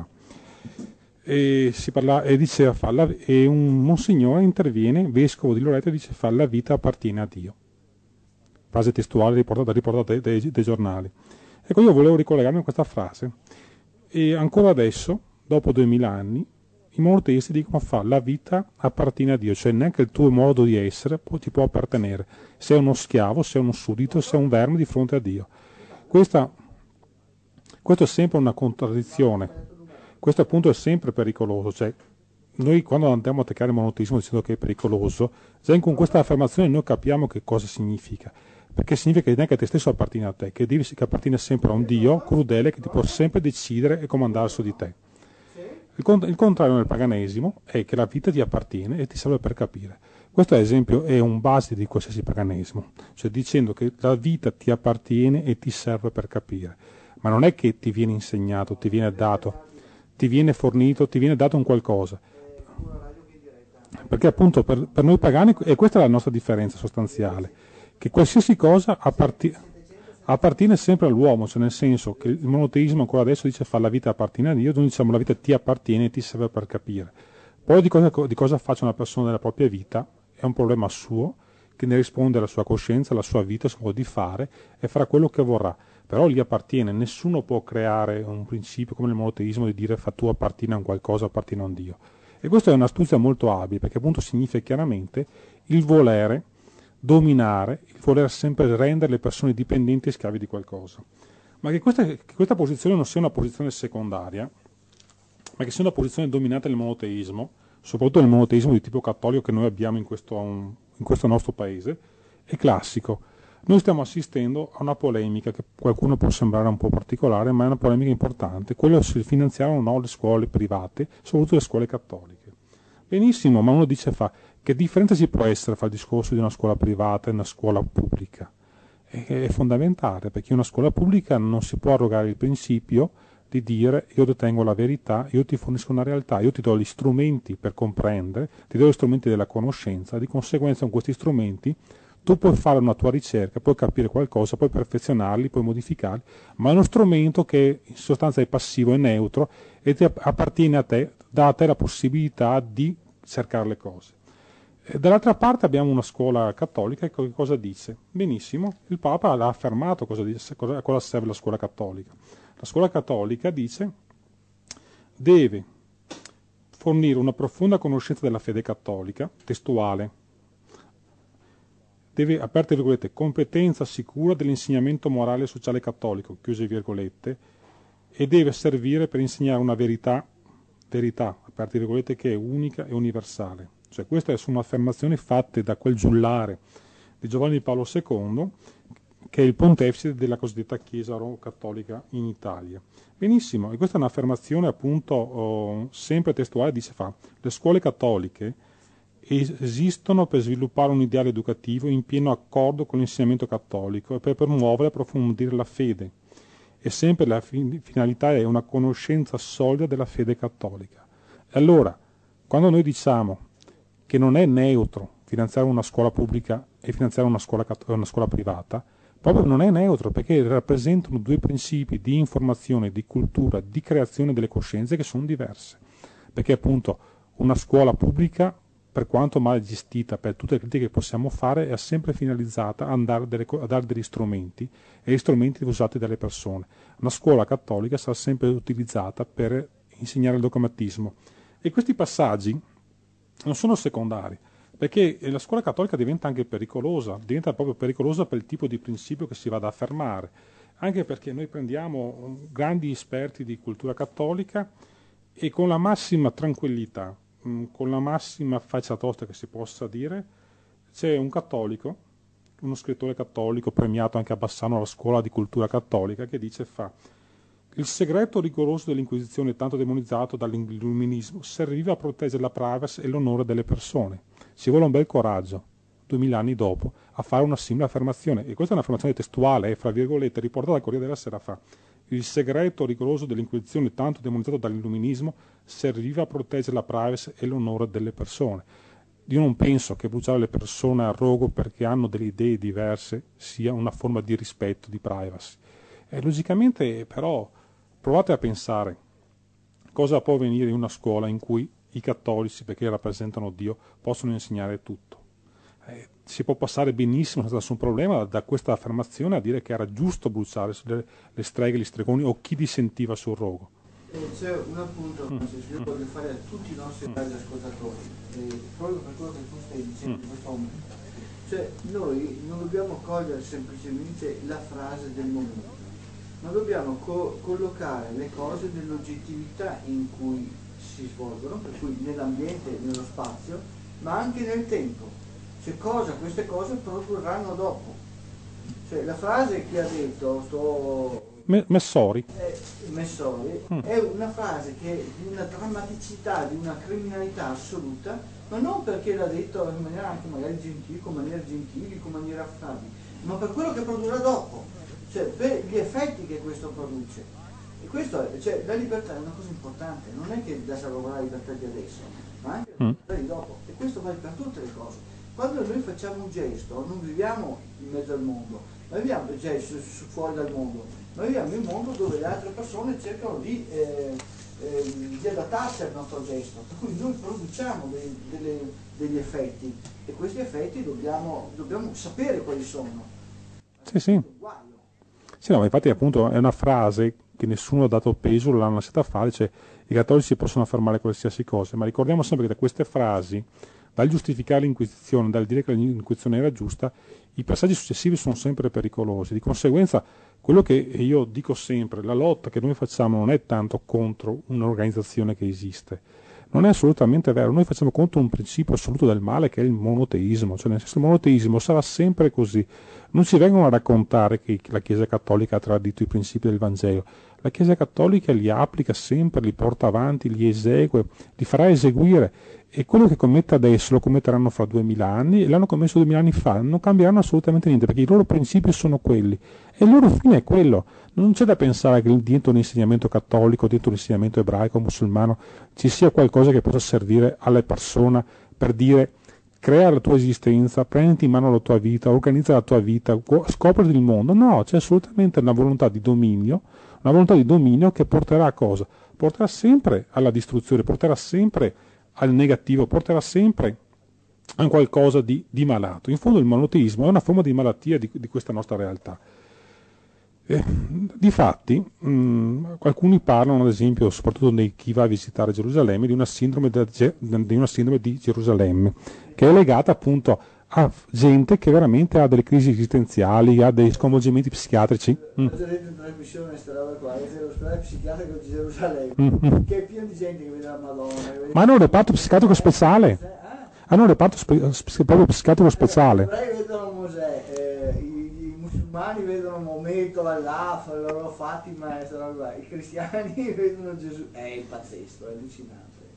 e, si parla, e diceva, fa, la, e un monsignore interviene, vescovo di Loreto, e dice, fa, la vita appartiene a Dio. Frase testuale riportata, riportata dai, dai, dai giornali. Ecco, io volevo ricollegarmi a questa frase. E ancora adesso, dopo duemila anni, i monoteisti dicono fa la vita appartiene a Dio, cioè neanche il tuo modo di essere ti può appartenere. Sei uno schiavo, sei uno suddito, sei un verme di fronte a Dio. Questa, questo è sempre una contraddizione. Questo appunto è sempre pericoloso. Cioè, noi quando andiamo a attaccare il monoteismo dicendo che è pericoloso, già con questa affermazione noi capiamo che cosa significa. Perché significa che neanche te stesso appartiene a te, che, devi, che appartiene sempre a un Dio crudele che ti può sempre decidere e comandare su di te. Il, cont- il contrario nel paganesimo è che la vita ti appartiene e ti serve per capire. Questo ad esempio è un base di qualsiasi paganesimo, cioè dicendo che la vita ti appartiene e ti serve per capire, ma non è che ti viene insegnato, ti viene dato, ti viene fornito, ti viene dato un qualcosa. Perché appunto per, per noi pagani, e questa è la nostra differenza sostanziale, che qualsiasi cosa appartiene, appartiene sempre all'uomo, cioè nel senso che il monoteismo ancora adesso dice fa la vita appartiene a Dio, noi diciamo la vita ti appartiene e ti serve per capire. Poi di cosa, di cosa faccia una persona nella propria vita è un problema suo, che ne risponde alla sua coscienza, alla sua vita, al suo modo di fare e farà quello che vorrà. Però gli appartiene, nessuno può creare un principio come nel monoteismo di dire fa tu appartiene a un qualcosa, appartiene a un Dio. E questa è un'astuzia molto abile, perché appunto significa chiaramente il volere dominare, il voler sempre rendere le persone dipendenti e schiavi di qualcosa. Ma che questa, che questa posizione non sia una posizione secondaria, ma che sia una posizione dominante nel monoteismo, soprattutto nel monoteismo di tipo cattolico che noi abbiamo in questo, in questo nostro paese, è classico. Noi stiamo assistendo a una polemica che a qualcuno può sembrare un po' particolare, ma è una polemica importante, quella se finanziare o no le scuole private, soprattutto le scuole cattoliche. Benissimo, ma uno dice fa, che differenza ci può essere fra il discorso di una scuola privata e una scuola pubblica? È, è fondamentale, perché in una scuola pubblica non si può arrogare il principio di dire io detengo la verità, io ti fornisco una realtà, io ti do gli strumenti per comprendere, ti do gli strumenti della conoscenza, di conseguenza con questi strumenti tu puoi fare una tua ricerca, puoi capire qualcosa, puoi perfezionarli, puoi modificarli, ma è uno strumento che in sostanza è passivo, è neutro e ti appartiene a te, dà a te la possibilità di cercare le cose. E dall'altra parte abbiamo una scuola cattolica che cosa dice? Benissimo, il Papa l'ha affermato cosa dice, cosa, a cosa serve la scuola cattolica. La scuola cattolica dice deve fornire una profonda conoscenza della fede cattolica, testuale, deve, aperte virgolette, competenza sicura dell'insegnamento morale e sociale cattolico, chiuse virgolette, e deve servire per insegnare una verità, verità, aperte virgolette, che è unica e universale. Cioè queste sono affermazioni fatte da quel giullare di Giovanni Paolo secondo, che è il pontefice della cosiddetta Chiesa cattolica in Italia. Benissimo, e questa è un'affermazione appunto oh, sempre testuale, dice fa, le scuole cattoliche esistono per sviluppare un ideale educativo in pieno accordo con l'insegnamento cattolico e per promuovere e approfondire la fede. E sempre la fin- finalità è una conoscenza solida della fede cattolica. E allora, quando noi diciamo che non è neutro finanziare una scuola pubblica e finanziare una scuola, una scuola privata, proprio non è neutro, perché rappresentano due principi di informazione, di cultura, di creazione delle coscienze che sono diverse. Perché appunto una scuola pubblica, per quanto male gestita, per tutte le critiche che possiamo fare, è sempre finalizzata a dare, delle, a dare degli strumenti, e gli strumenti usati dalle persone. Una scuola cattolica sarà sempre utilizzata per insegnare il dogmatismo. E questi passaggi non sono secondari, perché la scuola cattolica diventa anche pericolosa, diventa proprio pericolosa per il tipo di principio che si va ad affermare, anche perché noi prendiamo grandi esperti di cultura cattolica e con la massima tranquillità, con la massima faccia tosta che si possa dire, c'è un cattolico, uno scrittore cattolico premiato anche a Bassano alla scuola di cultura cattolica, che dice fa: il segreto rigoroso dell'Inquisizione, tanto demonizzato dall'illuminismo, serviva a proteggere la privacy e l'onore delle persone. Ci vuole un bel coraggio, duemila anni dopo, a fare una simile affermazione. E questa è un'affermazione testuale, fra virgolette, riportata dal Corriere della Sera fa: il segreto rigoroso dell'Inquisizione, tanto demonizzato dall'illuminismo, serviva a proteggere la privacy e l'onore delle persone. Io non penso che bruciare le persone a rogo perché hanno delle idee diverse sia una forma di rispetto, di privacy. E logicamente, però, provate a pensare cosa può avvenire in una scuola in cui i cattolici, perché rappresentano Dio, possono insegnare tutto. Eh, si può passare benissimo senza nessun problema da questa affermazione a dire che era giusto bruciare le, le streghe, gli stregoni o chi dissentiva sul rogo. Eh, c'è un appunto mm. che io voglio fare a tutti i nostri mm. ascoltatori, eh, proprio per quello che tu stai dicendo mm. in questo momento. Cioè, noi non dobbiamo cogliere semplicemente la frase del momento, ma dobbiamo co- collocare le cose nell'oggettività in cui si svolgono, per cui nell'ambiente, nello spazio, ma anche nel tempo. Cioè, cosa queste cose produrranno dopo. Cioè, la frase che ha detto sto Messori. Eh, Messori mm. è una frase che è di una drammaticità, di una criminalità assoluta, ma non perché l'ha detto in maniera anche magari gentile, con maniera gentili, con maniera affabile, ma per quello che produrrà dopo, cioè per gli effetti che questo produce. E questo è, cioè, la libertà è una cosa importante, non è che da salvaguardare la libertà di adesso, ma anche la libertà di dopo. E questo vale per tutte le cose. Quando noi facciamo un gesto, non viviamo in mezzo al mondo, ma viviamo cioè, su, su, fuori dal mondo. Noi viviamo in un mondo dove le altre persone cercano di, eh, eh, di adattarsi al nostro gesto, per cui noi produciamo dei, delle, degli effetti e questi effetti dobbiamo, dobbiamo sapere quali sono. Sì, sì. Sì, no, ma infatti appunto è una frase che nessuno ha dato peso, l'hanno lasciata fare, cioè i cattolici possono affermare qualsiasi cosa, ma ricordiamo sempre che da queste frasi, dal giustificare l'Inquisizione, dal dire che l'Inquisizione era giusta, i passaggi successivi sono sempre pericolosi. Di conseguenza, quello che io dico sempre, la lotta che noi facciamo non è tanto contro un'organizzazione che esiste, non è assolutamente vero, noi facciamo contro un principio assoluto del male che è il monoteismo, cioè nel senso il monoteismo sarà sempre così. Non ci vengono a raccontare che la Chiesa Cattolica ha tradito i principi del Vangelo, la Chiesa Cattolica li applica sempre, li porta avanti, li esegue, li farà eseguire, e quello che commette adesso lo commetteranno fra duemila anni e l'hanno commesso duemila anni fa, non cambieranno assolutamente niente perché i loro principi sono quelli e il loro fine è quello. Non c'è da pensare che dentro l'insegnamento cattolico, dentro l'insegnamento ebraico, musulmano, ci sia qualcosa che possa servire alle persone per dire crea la tua esistenza, prenditi in mano la tua vita, organizza la tua vita, scopri il mondo. No, c'è assolutamente una volontà di dominio, una volontà di dominio che porterà a cosa? Porterà sempre alla distruzione, porterà sempre al negativo, porterà sempre a un qualcosa di, di malato. In fondo il monoteismo è una forma di malattia di, di questa nostra realtà. Eh, difatti, mh, alcuni parlano, ad esempio, soprattutto di chi va a visitare Gerusalemme, di una sindrome, da, di, una sindrome di Gerusalemme, che è legata appunto a gente che veramente ha delle crisi esistenziali, ha dei sconvolgimenti psichiatrici. Ho già detto in trasmissione questa roba qua, che c'è l'ospedale psichiatrico di Gerusalemme, mm-hmm. che è pieno di gente che vede la Madonna. Vede Ma hanno un reparto psichiatrico speciale? Eh? Hanno un reparto spe- spe- proprio psichiatrico speciale. Eh, gli ebrei vedono Mosè, eh, i, i musulmani vedono Maometto, Allah, la loro Fatima, i cristiani vedono Gesù. È pazzesco, è allucinante.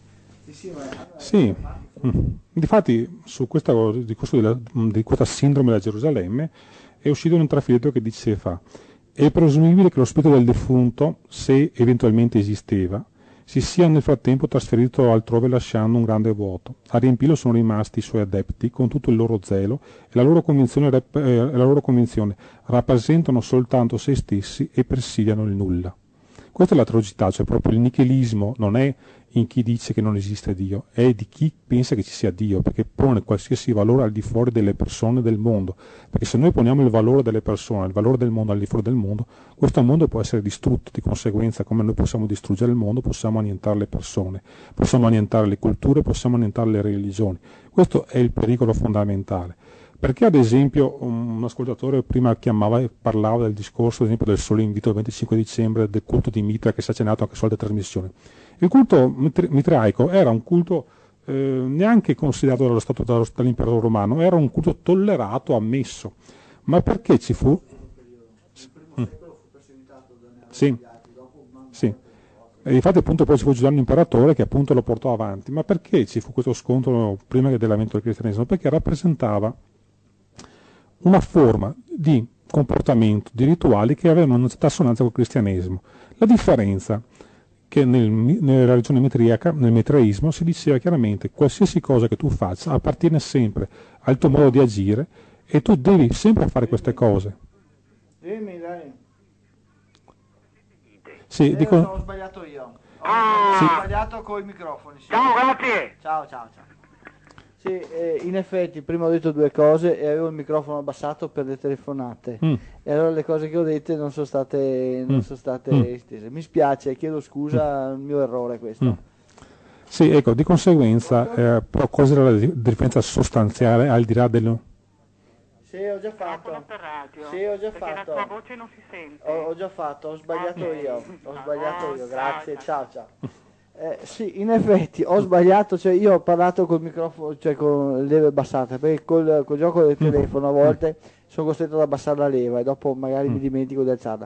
Sì, mm. Difatti su questa, discorso della, di questa sindrome della Gerusalemme è uscito un trafiletto che diceva: è presumibile che lo spirito del defunto, se eventualmente esisteva, si sia nel frattempo trasferito altrove lasciando un grande vuoto. A riempirlo sono rimasti i suoi adepti con tutto il loro zelo e la loro convinzione, rep- eh, la loro convinzione rappresentano soltanto se stessi e presidiano il nulla. Questa è l'atrocità, cioè proprio il nichilismo non è in chi dice che non esiste Dio, è di chi pensa che ci sia Dio, perché pone qualsiasi valore al di fuori delle persone del mondo. Perché se noi poniamo il valore delle persone, il valore del mondo al di fuori del mondo, questo mondo può essere distrutto. Di conseguenza, come noi possiamo distruggere il mondo, possiamo annientare le persone, possiamo annientare le culture, possiamo annientare le religioni. Questo è il pericolo fondamentale. Perché ad esempio un ascoltatore prima chiamava e parlava del discorso, ad esempio, del sole invito del venticinque dicembre, del culto di Mitra che si è accennato anche su altre trasmissioni. Il culto mitraico era un culto eh, neanche considerato dallo Stato dall'Impero Romano, era un culto tollerato, ammesso. Ma perché ci fu? Mm. Sì, sì. E infatti appunto poi ci fu Giuliano l'imperatore che appunto lo portò avanti. Ma perché ci fu questo scontro prima dell'avvento del cristianesimo? Perché rappresentava una forma di comportamento, di rituali che avevano una certa assonanza col cristianesimo. La differenza che nel, nella regione mitriaca, nel mitraismo, si diceva chiaramente: qualsiasi cosa che tu faccia appartiene sempre al tuo modo di agire e tu devi sempre fare queste cose. Dimmi, dai. Sì, eh, dico... Ho sbagliato io. Ho, Ah, sì. sbagliato con i microfoni. Sì. Ciao, grazie. Ciao, ciao, ciao. Sì, eh, in effetti prima ho detto due cose e avevo il microfono abbassato per le telefonate Mm. e allora le cose che ho dette non sono state, non Mm. sono state Mm. estese. Mi spiace, chiedo scusa, è il mio errore questo. Mm. Sì, ecco, di conseguenza, eh, però cos'era la di- differenza sostanziale al di là del... Sì, ho già fatto. Telefono per radio. Sì, ho già perché fatto. la tua voce non si sente. Ho, ho già fatto, ho sbagliato Ok. io. Ho sbagliato io, Ciao, grazie, ciao. ciao ciao. Eh, sì, in effetti ho sbagliato, cioè io ho parlato col microfono, cioè con le leve abbassate, perché col, col gioco del telefono a volte sono costretto ad abbassare la leva e dopo magari mi dimentico di alzarla.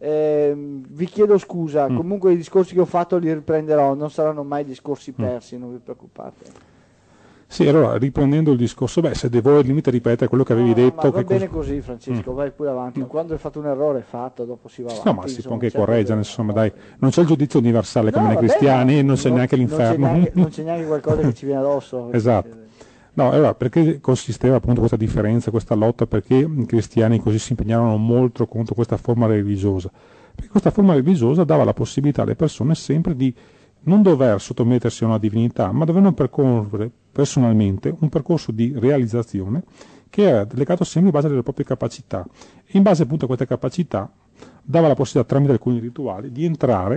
Eh, vi chiedo scusa, comunque i discorsi che ho fatto li riprenderò, non saranno mai discorsi persi, non vi preoccupate. Sì, allora, riprendendo il discorso, beh, se vuoi al limite ripetere quello che avevi No, detto... ma va che bene cos- così Francesco, vai pure avanti, quando hai fatto un errore è fatto, dopo si va avanti. No, ma si insomma, può anche c'è correggere, problema. insomma, dai. Non c'è il giudizio universale come No, nei vabbè, cristiani ma e non c'è no- neanche non c'è l'inferno. neanche, non c'è neanche qualcosa che ci viene addosso. Esatto. No, allora, perché consisteva appunto questa differenza, questa lotta, perché i cristiani così si impegnarono molto contro questa forma religiosa? Perché questa forma religiosa dava la possibilità alle persone sempre di non dover sottomettersi a una divinità, ma dovevano percorrere personalmente un percorso di realizzazione che era legato sempre in base alle proprie capacità. E in base appunto a queste capacità dava la possibilità, tramite alcuni rituali, di entrare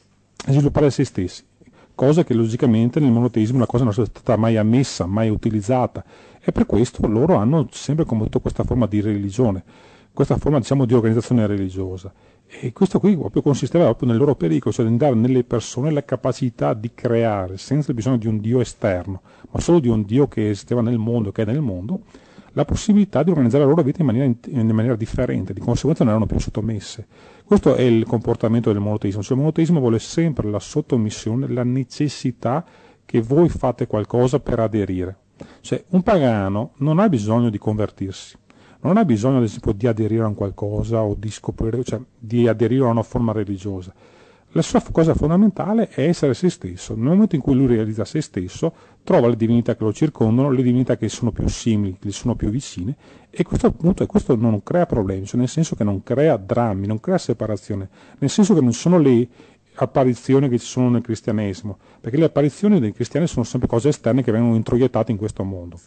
e sviluppare se stessi. Cosa che logicamente nel monoteismo la cosa non è stata mai ammessa, mai utilizzata, e per questo loro hanno sempre combattuto questa forma di religione, questa forma diciamo di organizzazione religiosa. E questo qui proprio consisteva proprio nel loro pericolo, cioè di dare nelle persone la capacità di creare, senza il bisogno di un Dio esterno, ma solo di un Dio che esisteva nel mondo, che è nel mondo, la possibilità di organizzare la loro vita in maniera, in maniera differente, di conseguenza non erano più sottomesse. Questo è il comportamento del monoteismo, cioè il monoteismo vuole sempre la sottomissione, la necessità che voi fate qualcosa per aderire. Cioè un pagano non ha bisogno di convertirsi, non ha bisogno ad esempio di aderire a un qualcosa o di scoprire, cioè di aderire a una forma religiosa. La sua cosa fondamentale è essere se stesso. Nel momento in cui lui realizza se stesso, trova le divinità che lo circondano, le divinità che sono più simili, che gli sono più vicine, e questo appunto e questo non crea problemi, cioè nel senso che non crea drammi, non crea separazione, nel senso che non sono le apparizioni che ci sono nel cristianesimo, perché le apparizioni dei cristiani sono sempre cose esterne che vengono introiettate in questo mondo.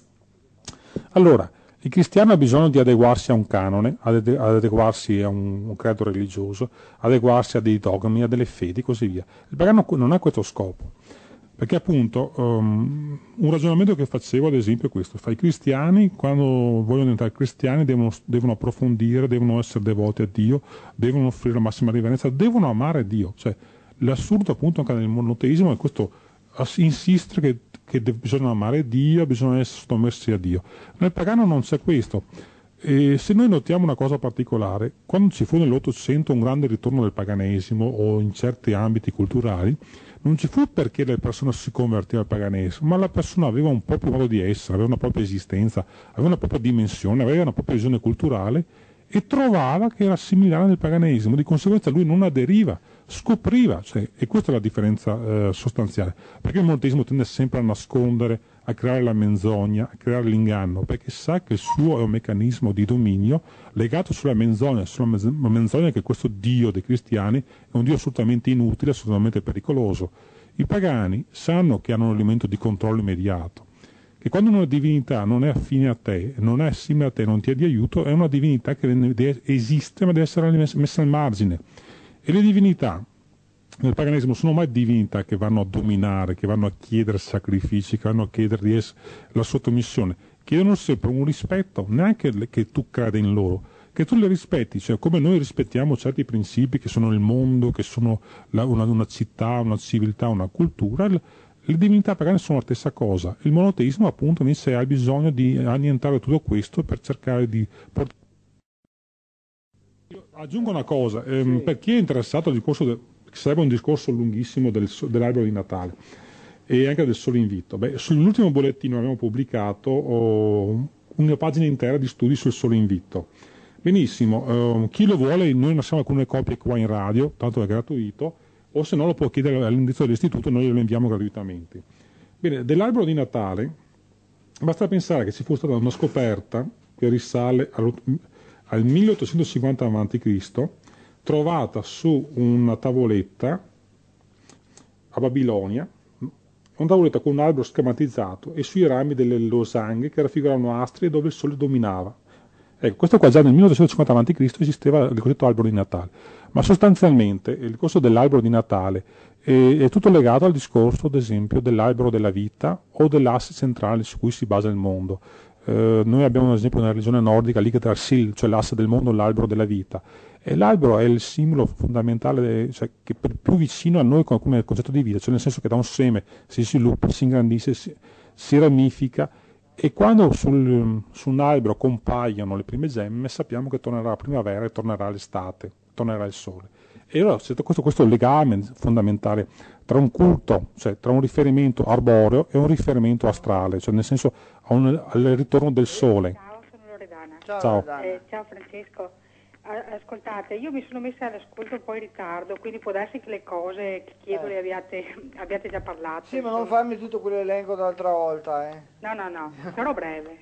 Allora, il cristiano ha bisogno di adeguarsi a un canone, ad adeguarsi a un, un credo religioso, adeguarsi a dei dogmi, a delle fedi, così via. Il pagano non ha questo scopo, perché appunto um, un ragionamento che facevo ad esempio è questo: fa, i cristiani quando vogliono diventare cristiani devono, devono approfondire, devono essere devoti a Dio, devono offrire la massima riverenza, devono amare Dio. Cioè, l'assurdo appunto anche nel monoteismo è questo, insistere che che bisogna amare Dio, bisogna essere sottomessi a Dio. Nel pagano non c'è questo. E se noi notiamo una cosa particolare, quando ci fu nell'Ottocento un grande ritorno del paganesimo o in certi ambiti culturali, non ci fu perché le persone si convertivano al paganesimo, ma la persona aveva un proprio modo di essere, aveva una propria esistenza, aveva una propria dimensione, aveva una propria visione culturale e trovava che era similare al paganesimo, di conseguenza lui non aderiva, scopriva, cioè, e questa è la differenza eh, sostanziale, perché il monoteismo tende sempre a nascondere, a creare la menzogna, a creare l'inganno, perché sa che il suo è un meccanismo di dominio legato sulla menzogna, sulla menzogna che questo Dio dei cristiani è un Dio assolutamente inutile, assolutamente pericoloso. I pagani sanno che hanno un elemento di controllo immediato, che quando una divinità non è affine a te, non è simile a te, non ti è di aiuto, è una divinità che esiste ma deve essere messa al margine. E le divinità nel paganesimo sono mai divinità che vanno a dominare, che vanno a chiedere sacrifici, che vanno a chiedere di essere la sottomissione. Chiedono sempre un rispetto, neanche che tu creda in loro, che tu le rispetti, cioè come noi rispettiamo certi principi che sono il mondo, che sono la, una, una città, una civiltà, una cultura. Le divinità pagane sono la stessa cosa. Il monoteismo appunto invece ha bisogno di annientare tutto questo per cercare di portare. Io aggiungo una cosa, ehm, Sì. per chi è interessato al discorso, de... sarebbe un discorso lunghissimo del, dell'albero di Natale e anche del solo invito. Beh, sull'ultimo bollettino abbiamo pubblicato oh, una pagina intera di studi sul solo invito. Benissimo, eh, chi lo vuole, noi ne siamo alcune copie qua in radio, tanto è gratuito, o se no lo può chiedere all'indirizzo dell'istituto, noi lo inviamo gratuitamente. Bene, dell'albero di Natale basta pensare che ci fu stata una scoperta che risale al milleottocentocinquanta avanti Cristo, trovata su una tavoletta a Babilonia, una tavoletta con un albero schematizzato e sui rami delle losanghe che raffiguravano astri dove il sole dominava. Ecco, questo qua già nel milleottocentocinquanta avanti Cristo esisteva il cosiddetto albero di Natale, ma sostanzialmente il discorso dell'albero di Natale è, è tutto legato al discorso, ad esempio, dell'albero della vita o dell'asse centrale su cui si basa il mondo. Eh, noi abbiamo un esempio nella religione nordica l'Yggdrasil, cioè l'asse del mondo, l'albero della vita. E l'albero è il simbolo fondamentale, cioè, che è più vicino a noi come concetto di vita, cioè nel senso che da un seme si sviluppa, si ingrandisce, si, si ramifica. E quando sul, su un albero compaiono le prime gemme sappiamo che tornerà la primavera e tornerà l'estate, tornerà il sole. E allora c'è questo, questo legame fondamentale tra un culto, cioè tra un riferimento arboreo e un riferimento astrale, cioè nel senso a un, al ritorno del sole. Ciao, sono Loredana. Ciao, Ciao. Loredana. Eh, ciao Francesco. Ascoltate, io mi sono messa all'ascolto un po' in ritardo, quindi può darsi che le cose che chiedo Eh. le abbiate, abbiate già parlato. Sì, ma non insomma. farmi tutto quell'elenco dell'altra volta, eh. No, no, no, sarò breve.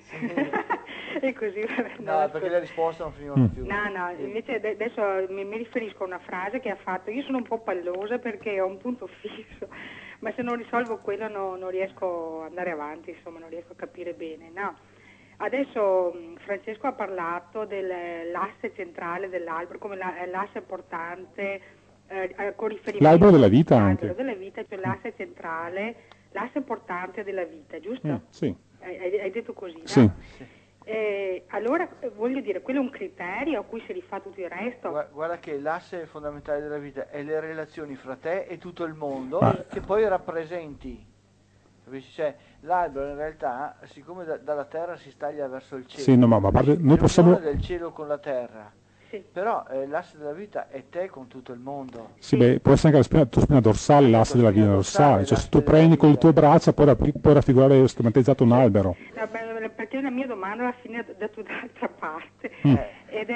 E così No, perché le risposte non finivano Mm. più. No, no, invece ade- adesso mi, mi riferisco a una frase che ha fatto. Io sono un po' pallosa perché ho un punto fisso, ma se non risolvo quello no- non riesco ad andare avanti, insomma, non riesco a capire bene, no. Adesso mh, Francesco ha parlato dell'asse centrale dell'albero come la- l'asse portante eh, eh, con riferimento L'albero della vita all'albero anche. della vita, cioè l'asse centrale, l'asse portante della vita, giusto? Mm, sì, Hai, hai- hai detto così, no? sì. Eh, allora eh, voglio dire, quello è un criterio a cui si rifà tutto il resto. Gua- Guarda che l'asse fondamentale della vita è le relazioni fra te e tutto il mondo Ma- che poi rappresenti. Capisci? Cioè, l'albero in realtà, siccome da- dalla terra si staglia verso il cielo, Sì, no, ma- ma a parte- noi è possiamo- l'unione del cielo con la terra. Sì. Però eh, l'asse della vita è te con tutto il mondo. Sì, beh, può essere anche la spina, la tua spina dorsale, l'asse della vita dorsale, cioè se tu prendi con le tue braccia puoi, rapi- puoi raffigurare schematizzato un albero. No, beh, perché la mia domanda alla fine è da tutt'altra parte Mm. Eh, ed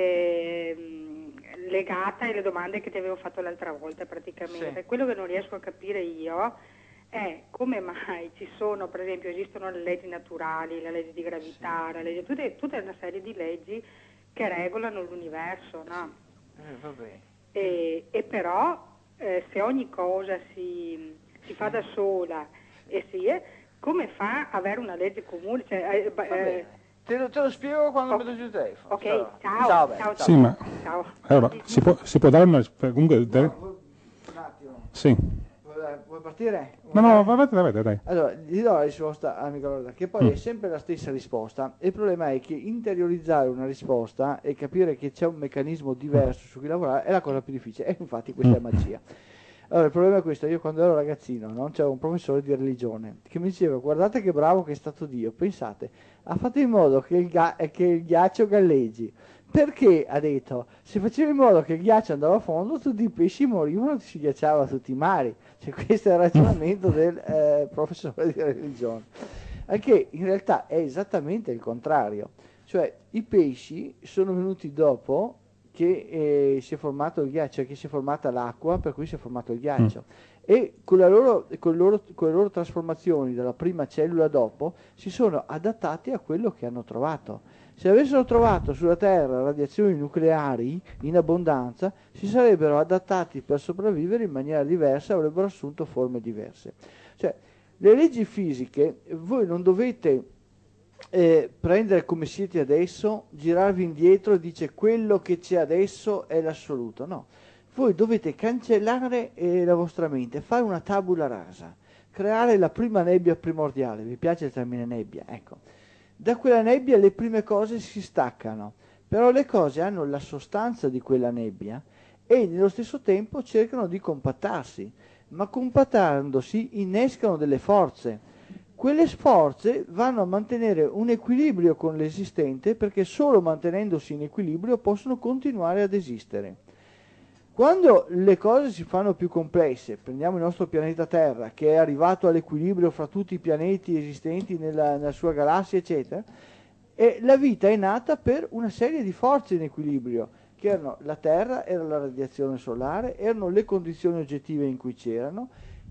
è ehm, legata alle domande che ti avevo fatto l'altra volta praticamente. Sì. Quello che non riesco a capire io è come mai ci sono, per esempio, esistono le leggi naturali, la legge di gravità, la legge, tutte, tutta una serie di leggi che regolano l'universo, no? eh, vabbè. E, e però eh, se ogni cosa si, si fa da sola e si è, come fa a avere una legge comune? Cioè, eh, Va eh, bene. Te lo, te lo spiego quando ok. metto giù il telefono. ok, Ciao. ciao, Ciao, Beh, ciao, ciao. Sì, ma ciao. allora si può, si può dare una. Comunque, dare- No, vuoi- un attimo. sì. Vuoi, vuoi partire? No, no, vai, vai, vai, dai. Allora, gli do la risposta a amico Loredana, che poi Mm. è sempre la stessa risposta. Il problema è che interiorizzare una risposta e capire che c'è un meccanismo diverso su cui lavorare è la cosa più difficile, e infatti questa è Mm. magia. Allora, il problema è questo, io quando ero ragazzino, no, c'era un professore di religione che mi diceva, guardate che bravo che è stato Dio, pensate, ha fatto in modo che il, ga- che il ghiaccio galleggi, perché, ha detto, se faceva in modo che il ghiaccio andava a fondo, tutti i pesci morivano, si ghiacciava tutti i mari, cioè questo è il ragionamento del eh, professore di religione, anche in realtà è esattamente il contrario, cioè i pesci sono venuti dopo che eh, si è formato il ghiaccio, cioè che si è formata l'acqua, per cui si è formato il ghiaccio. Mm. E con, la loro, con, loro, con le loro trasformazioni dalla prima cellula dopo si sono adattati a quello che hanno trovato. Se avessero trovato sulla Terra radiazioni nucleari in abbondanza, si sarebbero adattati per sopravvivere in maniera diversa, avrebbero assunto forme diverse. Cioè, le leggi fisiche, voi non dovete Eh, prendere come siete adesso, girarvi indietro e dice quello che c'è adesso è l'assoluto. No, voi dovete cancellare eh, la vostra mente, fare una tabula rasa, creare la prima nebbia primordiale. Vi piace il termine nebbia? Ecco, da quella nebbia le prime cose si staccano, però le cose hanno la sostanza di quella nebbia e nello stesso tempo cercano di compattarsi, ma compattandosi innescano delle forze. Quelle forze vanno a mantenere un equilibrio con l'esistente perché solo mantenendosi in equilibrio possono continuare ad esistere. Quando le cose si fanno più complesse, prendiamo il nostro pianeta Terra che è arrivato all'equilibrio fra tutti i pianeti esistenti nella, nella sua galassia, eccetera, e la vita è nata per una serie di forze in equilibrio, che erano la Terra, era la radiazione solare, erano le condizioni oggettive in cui c'erano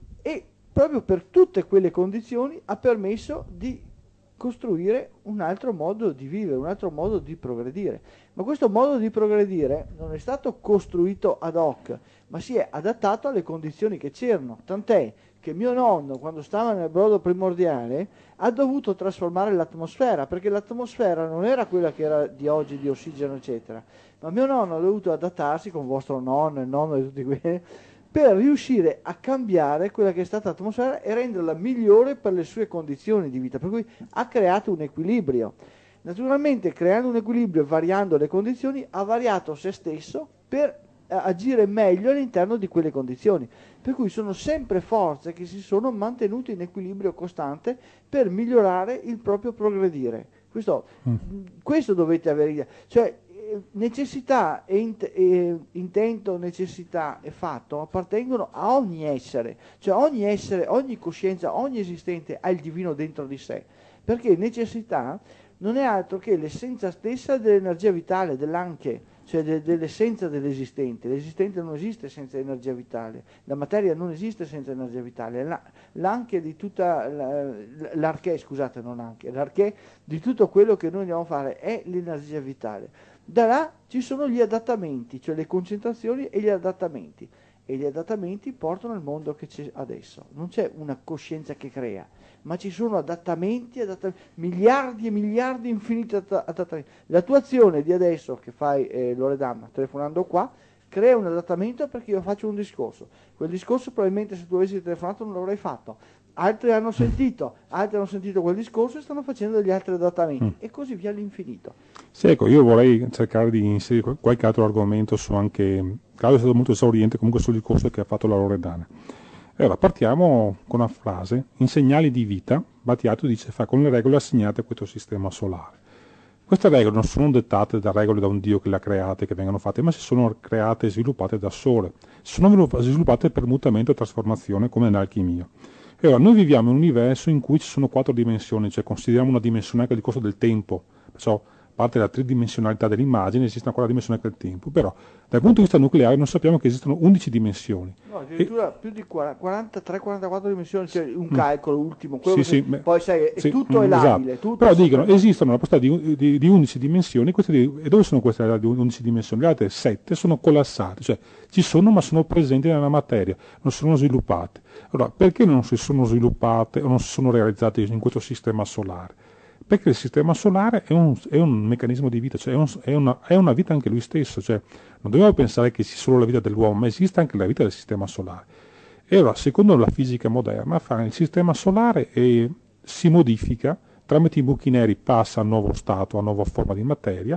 e proprio per tutte quelle condizioni ha permesso di costruire un altro modo di vivere, un altro modo di progredire. Ma questo modo di progredire non è stato costruito ad hoc, ma si è adattato alle condizioni che c'erano. Tant'è che mio nonno, quando stava nel brodo primordiale, ha dovuto trasformare l'atmosfera, perché l'atmosfera non era quella che era di oggi, di ossigeno, eccetera. Ma mio nonno ha dovuto adattarsi con vostro nonno e il nonno di tutti quelli, per riuscire a cambiare quella che è stata l'atmosfera e renderla migliore per le sue condizioni di vita, per cui ha creato un equilibrio. Naturalmente, creando un equilibrio e variando le condizioni, ha variato se stesso per agire meglio all'interno di quelle condizioni, per cui sono sempre forze che si sono mantenute in equilibrio costante per migliorare il proprio progredire. Questo, mm. questo dovete avere idea, cioè necessità e, int- e intento, necessità e fatto appartengono a ogni essere, cioè ogni essere, ogni coscienza, ogni esistente ha il divino dentro di sé, perché necessità non è altro che l'essenza stessa dell'energia vitale, dell'anche, cioè de- dell'essenza dell'esistente. L'esistente non esiste senza energia vitale, la materia non esiste senza energia vitale, la- l'anche di tutta, la- l'arché, scusate, non anche, l'arché di tutto quello che noi andiamo a fare è l'energia vitale. Da là ci sono gli adattamenti, cioè le concentrazioni e gli adattamenti, e gli adattamenti portano al mondo che c'è adesso. Non c'è una coscienza che crea, ma ci sono adattamenti, adattamenti miliardi e miliardi infiniti adattamenti. La tua azione di adesso che fai, eh, Loredana, telefonando qua, crea un adattamento perché io faccio un discorso. Quel discorso probabilmente se tu avessi telefonato non l'avrei fatto. Altri hanno sentito, altri hanno sentito quel discorso e stanno facendo degli altri adattamenti, mm. e così via all'infinito. Sì, ecco, io vorrei cercare di inserire qualche altro argomento su anche, Claudio è stato molto esauriente comunque sul discorso che ha fatto la Loredana. Allora, partiamo con una frase: in segnali di vita, Battiato dice, fa con le regole assegnate a questo sistema solare. Queste regole non sono dettate da regole da un Dio che le ha create, che vengono fatte, ma si sono create e sviluppate da sole, sono sviluppate per mutamento e trasformazione come nell'alchimia. E ora, noi viviamo in un universo in cui ci sono quattro dimensioni, cioè consideriamo una dimensione anche il discorso del tempo, perciò a parte la tridimensionalità dell'immagine esiste ancora la dimensione anche del tempo, però dal punto di vista nucleare noi sappiamo che esistono undici dimensioni. No, addirittura e, più di quarantatré quarantaquattro dimensioni, cioè un mm, calcolo ultimo, quello sì, che sì, poi sai, sì, tutto mm, è labile. Esatto. Tutto però è dicono, sempre... esistono una possibilità di, di, di undici dimensioni, queste di, e dove sono queste undici dimensioni? Le altre sette sono collassate, cioè ci sono ma sono presenti nella materia, non sono sviluppate. Allora, perché non si sono sviluppate o non si sono realizzate in questo sistema solare? Perché il sistema solare è un, è un meccanismo di vita, cioè è, un, è, una, è una vita anche lui stesso, cioè non dobbiamo pensare che sia solo la vita dell'uomo, ma esiste anche la vita del sistema solare. E allora, secondo la fisica moderna, il sistema solare è, si modifica, tramite i buchi neri passa a nuovo stato, a nuova forma di materia,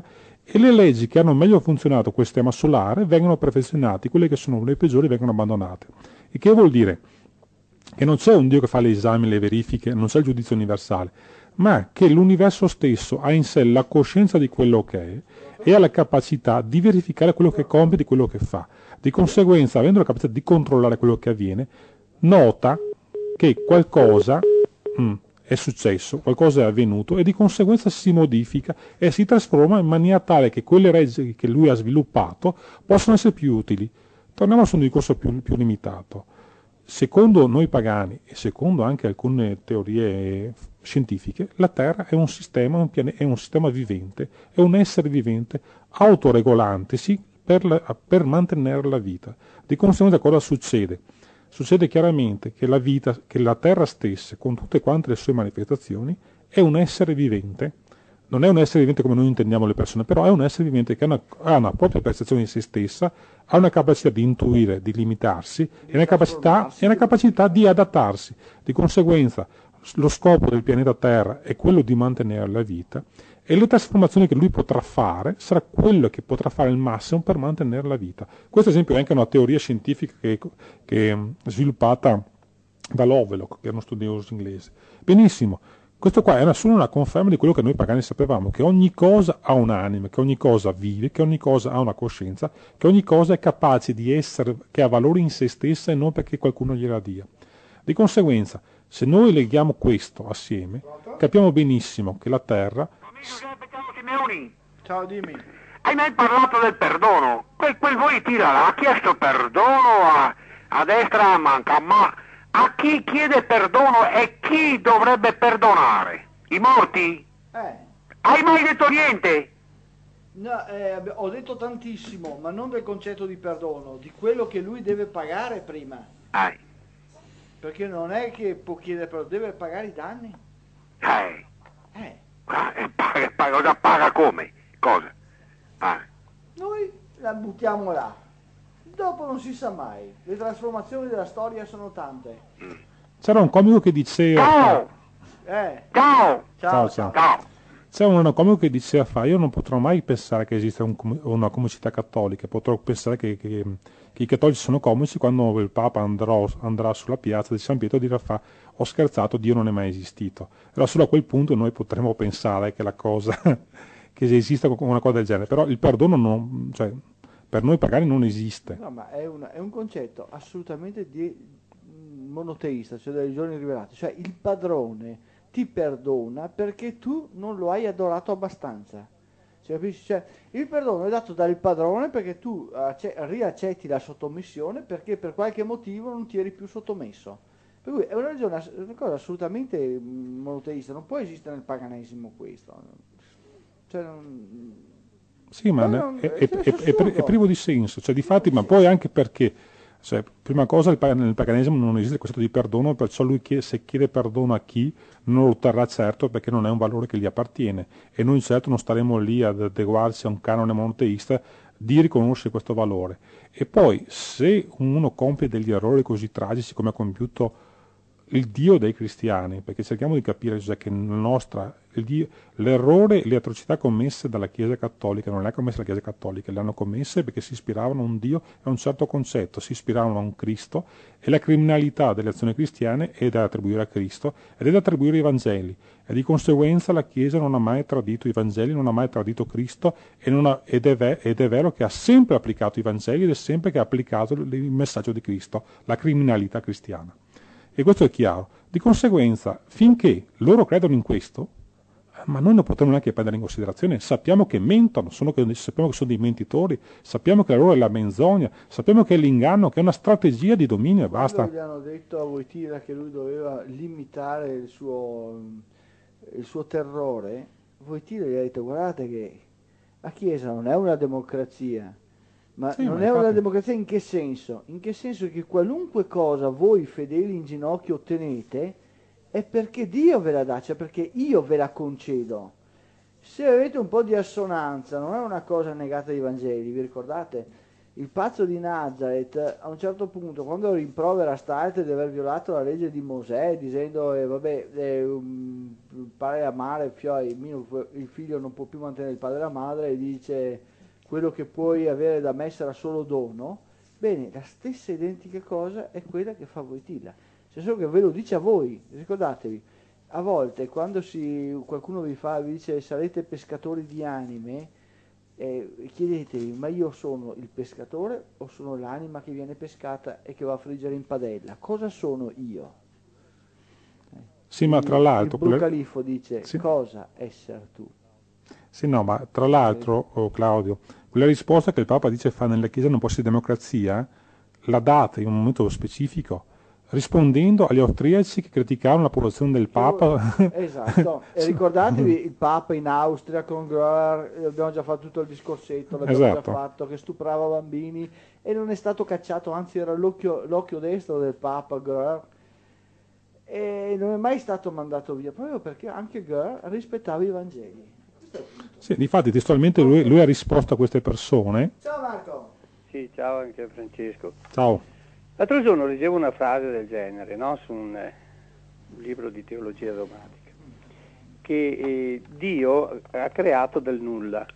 e le leggi che hanno meglio funzionato quel sistema solare vengono perfezionate, quelle che sono le peggiori vengono abbandonate. E che vuol dire? Che non c'è un Dio che fa gli esami, le verifiche, non c'è il giudizio universale, ma che l'universo stesso ha in sé la coscienza di quello che è e ha la capacità di verificare quello che compie, di quello che fa. Di conseguenza, avendo la capacità di controllare quello che avviene, nota che qualcosa mm, è successo, qualcosa è avvenuto e di conseguenza si modifica e si trasforma in maniera tale che quelle regole che lui ha sviluppato possono essere più utili. Torniamo su un discorso più, più limitato. Secondo noi pagani e secondo anche alcune teorie scientifiche, la Terra è un sistema, un piane, è un sistema vivente, è un essere vivente autoregolantesi per, la, per mantenere la vita. Di conseguenza cosa succede? Succede chiaramente che la vita, che la Terra stessa, con tutte quante le sue manifestazioni, è un essere vivente. Non è un essere vivente come noi intendiamo le persone, però è un essere vivente che ha una, ha una propria percezione di se stessa, ha una capacità di intuire, di limitarsi e una capacità, e una capacità di adattarsi. Di conseguenza, lo scopo del pianeta Terra è quello di mantenere la vita e le trasformazioni che lui potrà fare sarà quello che potrà fare il massimo per mantenere la vita. Questo, ad esempio, è anche una teoria scientifica che, che è sviluppata da Lovelock, che è uno studioso inglese. Benissimo. Questo qua è solo una conferma di quello che noi pagani sapevamo, che ogni cosa ha un'anima, che ogni cosa vive, che ogni cosa ha una coscienza, che ogni cosa è capace di essere, che ha valore in se stessa e non perché qualcuno gliela dia. Di conseguenza, se noi leghiamo questo assieme, capiamo benissimo che la Terra... Ciao Simeoni. Ciao, dimmi. Hai mai parlato del perdono? Quel, quel voi tira, ha chiesto perdono a, a destra, a manca, ma... A chi chiede perdono e chi dovrebbe perdonare? I morti? Eh. Hai mai detto niente? No, eh, ho detto tantissimo, ma non del concetto di perdono, di quello che lui deve pagare prima. Eh. Perché non è che può chiedere perdono, deve pagare i danni. Eh. Eh. Ah, e paga, paga, cosa paga come? Cosa? Ah. Noi la buttiamo là. Dopo non si sa mai, le trasformazioni della storia sono tante. C'era un comico che diceva... Ciao! Eh. Ciao! Ciao, Ciao, ciao. Ciao! C'era un comico che diceva fa, io non potrò mai pensare che esista un, una comicità cattolica, potrò pensare che, che, che i cattolici sono comici quando il Papa andrò, andrà sulla piazza di San Pietro e dirà fa, ho scherzato, Dio non è mai esistito. Allora solo a quel punto noi potremo pensare che la cosa, che esista una cosa del genere, però il perdono non... Cioè, per noi pagani non esiste. No, ma è, una, è un concetto assolutamente di, monoteista, cioè delle religioni rivelate. Cioè il padrone ti perdona perché tu non lo hai adorato abbastanza. Cioè, capisci? Cioè, il perdono è dato dal padrone perché tu acce- riaccetti la sottomissione perché per qualche motivo non ti eri più sottomesso. Per cui è una, religione, una cosa assolutamente monoteista, non può esistere nel paganesimo questo. Cioè, non, Sì, ma Beh, ne- non- è, è- è- è è- è pri- è privo di senso, cioè di fatti, ma poi anche perché, cioè, prima cosa, il pa- nel paganesimo non esiste il concetto di perdono, perciò lui chiede, se chiede perdono a chi non lo otterrà certo perché non è un valore che gli appartiene e noi certo non staremo lì ad adeguarsi a un canone monoteista di riconoscere questo valore. E poi se uno compie degli errori così tragici come ha compiuto il Dio dei cristiani, perché cerchiamo di capire cioè, che nostra, il Dio, l'errore e le atrocità commesse dalla Chiesa Cattolica non le ha commesse la Chiesa Cattolica, le hanno commesse perché si ispiravano a un Dio e a un certo concetto, si ispiravano a un Cristo e la criminalità delle azioni cristiane è da attribuire a Cristo ed è da attribuire ai Vangeli e di conseguenza la Chiesa non ha mai tradito i Vangeli, non ha mai tradito Cristo e non ha, ed, è ve, ed è vero che ha sempre applicato i Vangeli ed è sempre che ha applicato il messaggio di Cristo, la criminalità cristiana. E questo è chiaro. Di conseguenza, finché loro credono in questo, ma noi non potremmo neanche prendere in considerazione, sappiamo che mentono, sono, sappiamo che sono dei mentitori, sappiamo che la loro è la menzogna, sappiamo che è l'inganno, che è una strategia di dominio e basta. Quando gli hanno detto a Wojtyla che lui doveva limitare il suo, il suo terrore, Wojtyla gli ha detto guardate che la Chiesa non è una democrazia. Ma sì, non ma è infatti... una democrazia in che senso? In che senso che qualunque cosa voi fedeli in ginocchio ottenete è perché Dio ve la dà, cioè perché io ve la concedo. Se avete un po' di assonanza, non è una cosa negata dai Vangeli, vi ricordate? il pazzo di Nazareth a un certo punto, quando rimprovera Stalte di aver violato la legge di Mosè, dicendo eh, vabbè, eh, um, il padre e la madre, il figlio non può più mantenere il padre e la madre, e dice quello che puoi avere da me sarà solo dono. Bene, la stessa identica cosa è quella che fa Wojtyla, c'è solo che ve lo dice a voi. Ricordatevi, a volte quando si, qualcuno vi fa, vi dice sarete pescatori di anime, eh, chiedetevi, ma io sono il pescatore o sono l'anima che viene pescata e che va a friggere in padella? Cosa sono io? Eh. Sì, ma tra l'altro... Il Brucalifo dice, sì. Cosa essere tu? Sì, no, ma tra l'altro, oh, Claudio, quella risposta che il Papa dice fa nella Chiesa non può essere democrazia, l'ha data in un momento specifico, rispondendo agli austriaci che criticavano la posizione del Papa. Esatto, e ricordatevi il Papa in Austria con Goer, abbiamo già fatto tutto il discorsetto, l'abbiamo esatto. già fatto, che stuprava bambini e non è stato cacciato, anzi era l'occhio, l'occhio destro del Papa Goer, e non è mai stato mandato via, proprio perché anche Goer rispettava i Vangeli. Sì, difatti testualmente lui, lui ha risposto a queste persone. Ciao Marco! Sì, ciao anche Francesco. Ciao. L'altro giorno leggevo una frase del genere, no? Su un, eh, un libro di teologia dogmatica, che eh, Dio ha creato del nulla,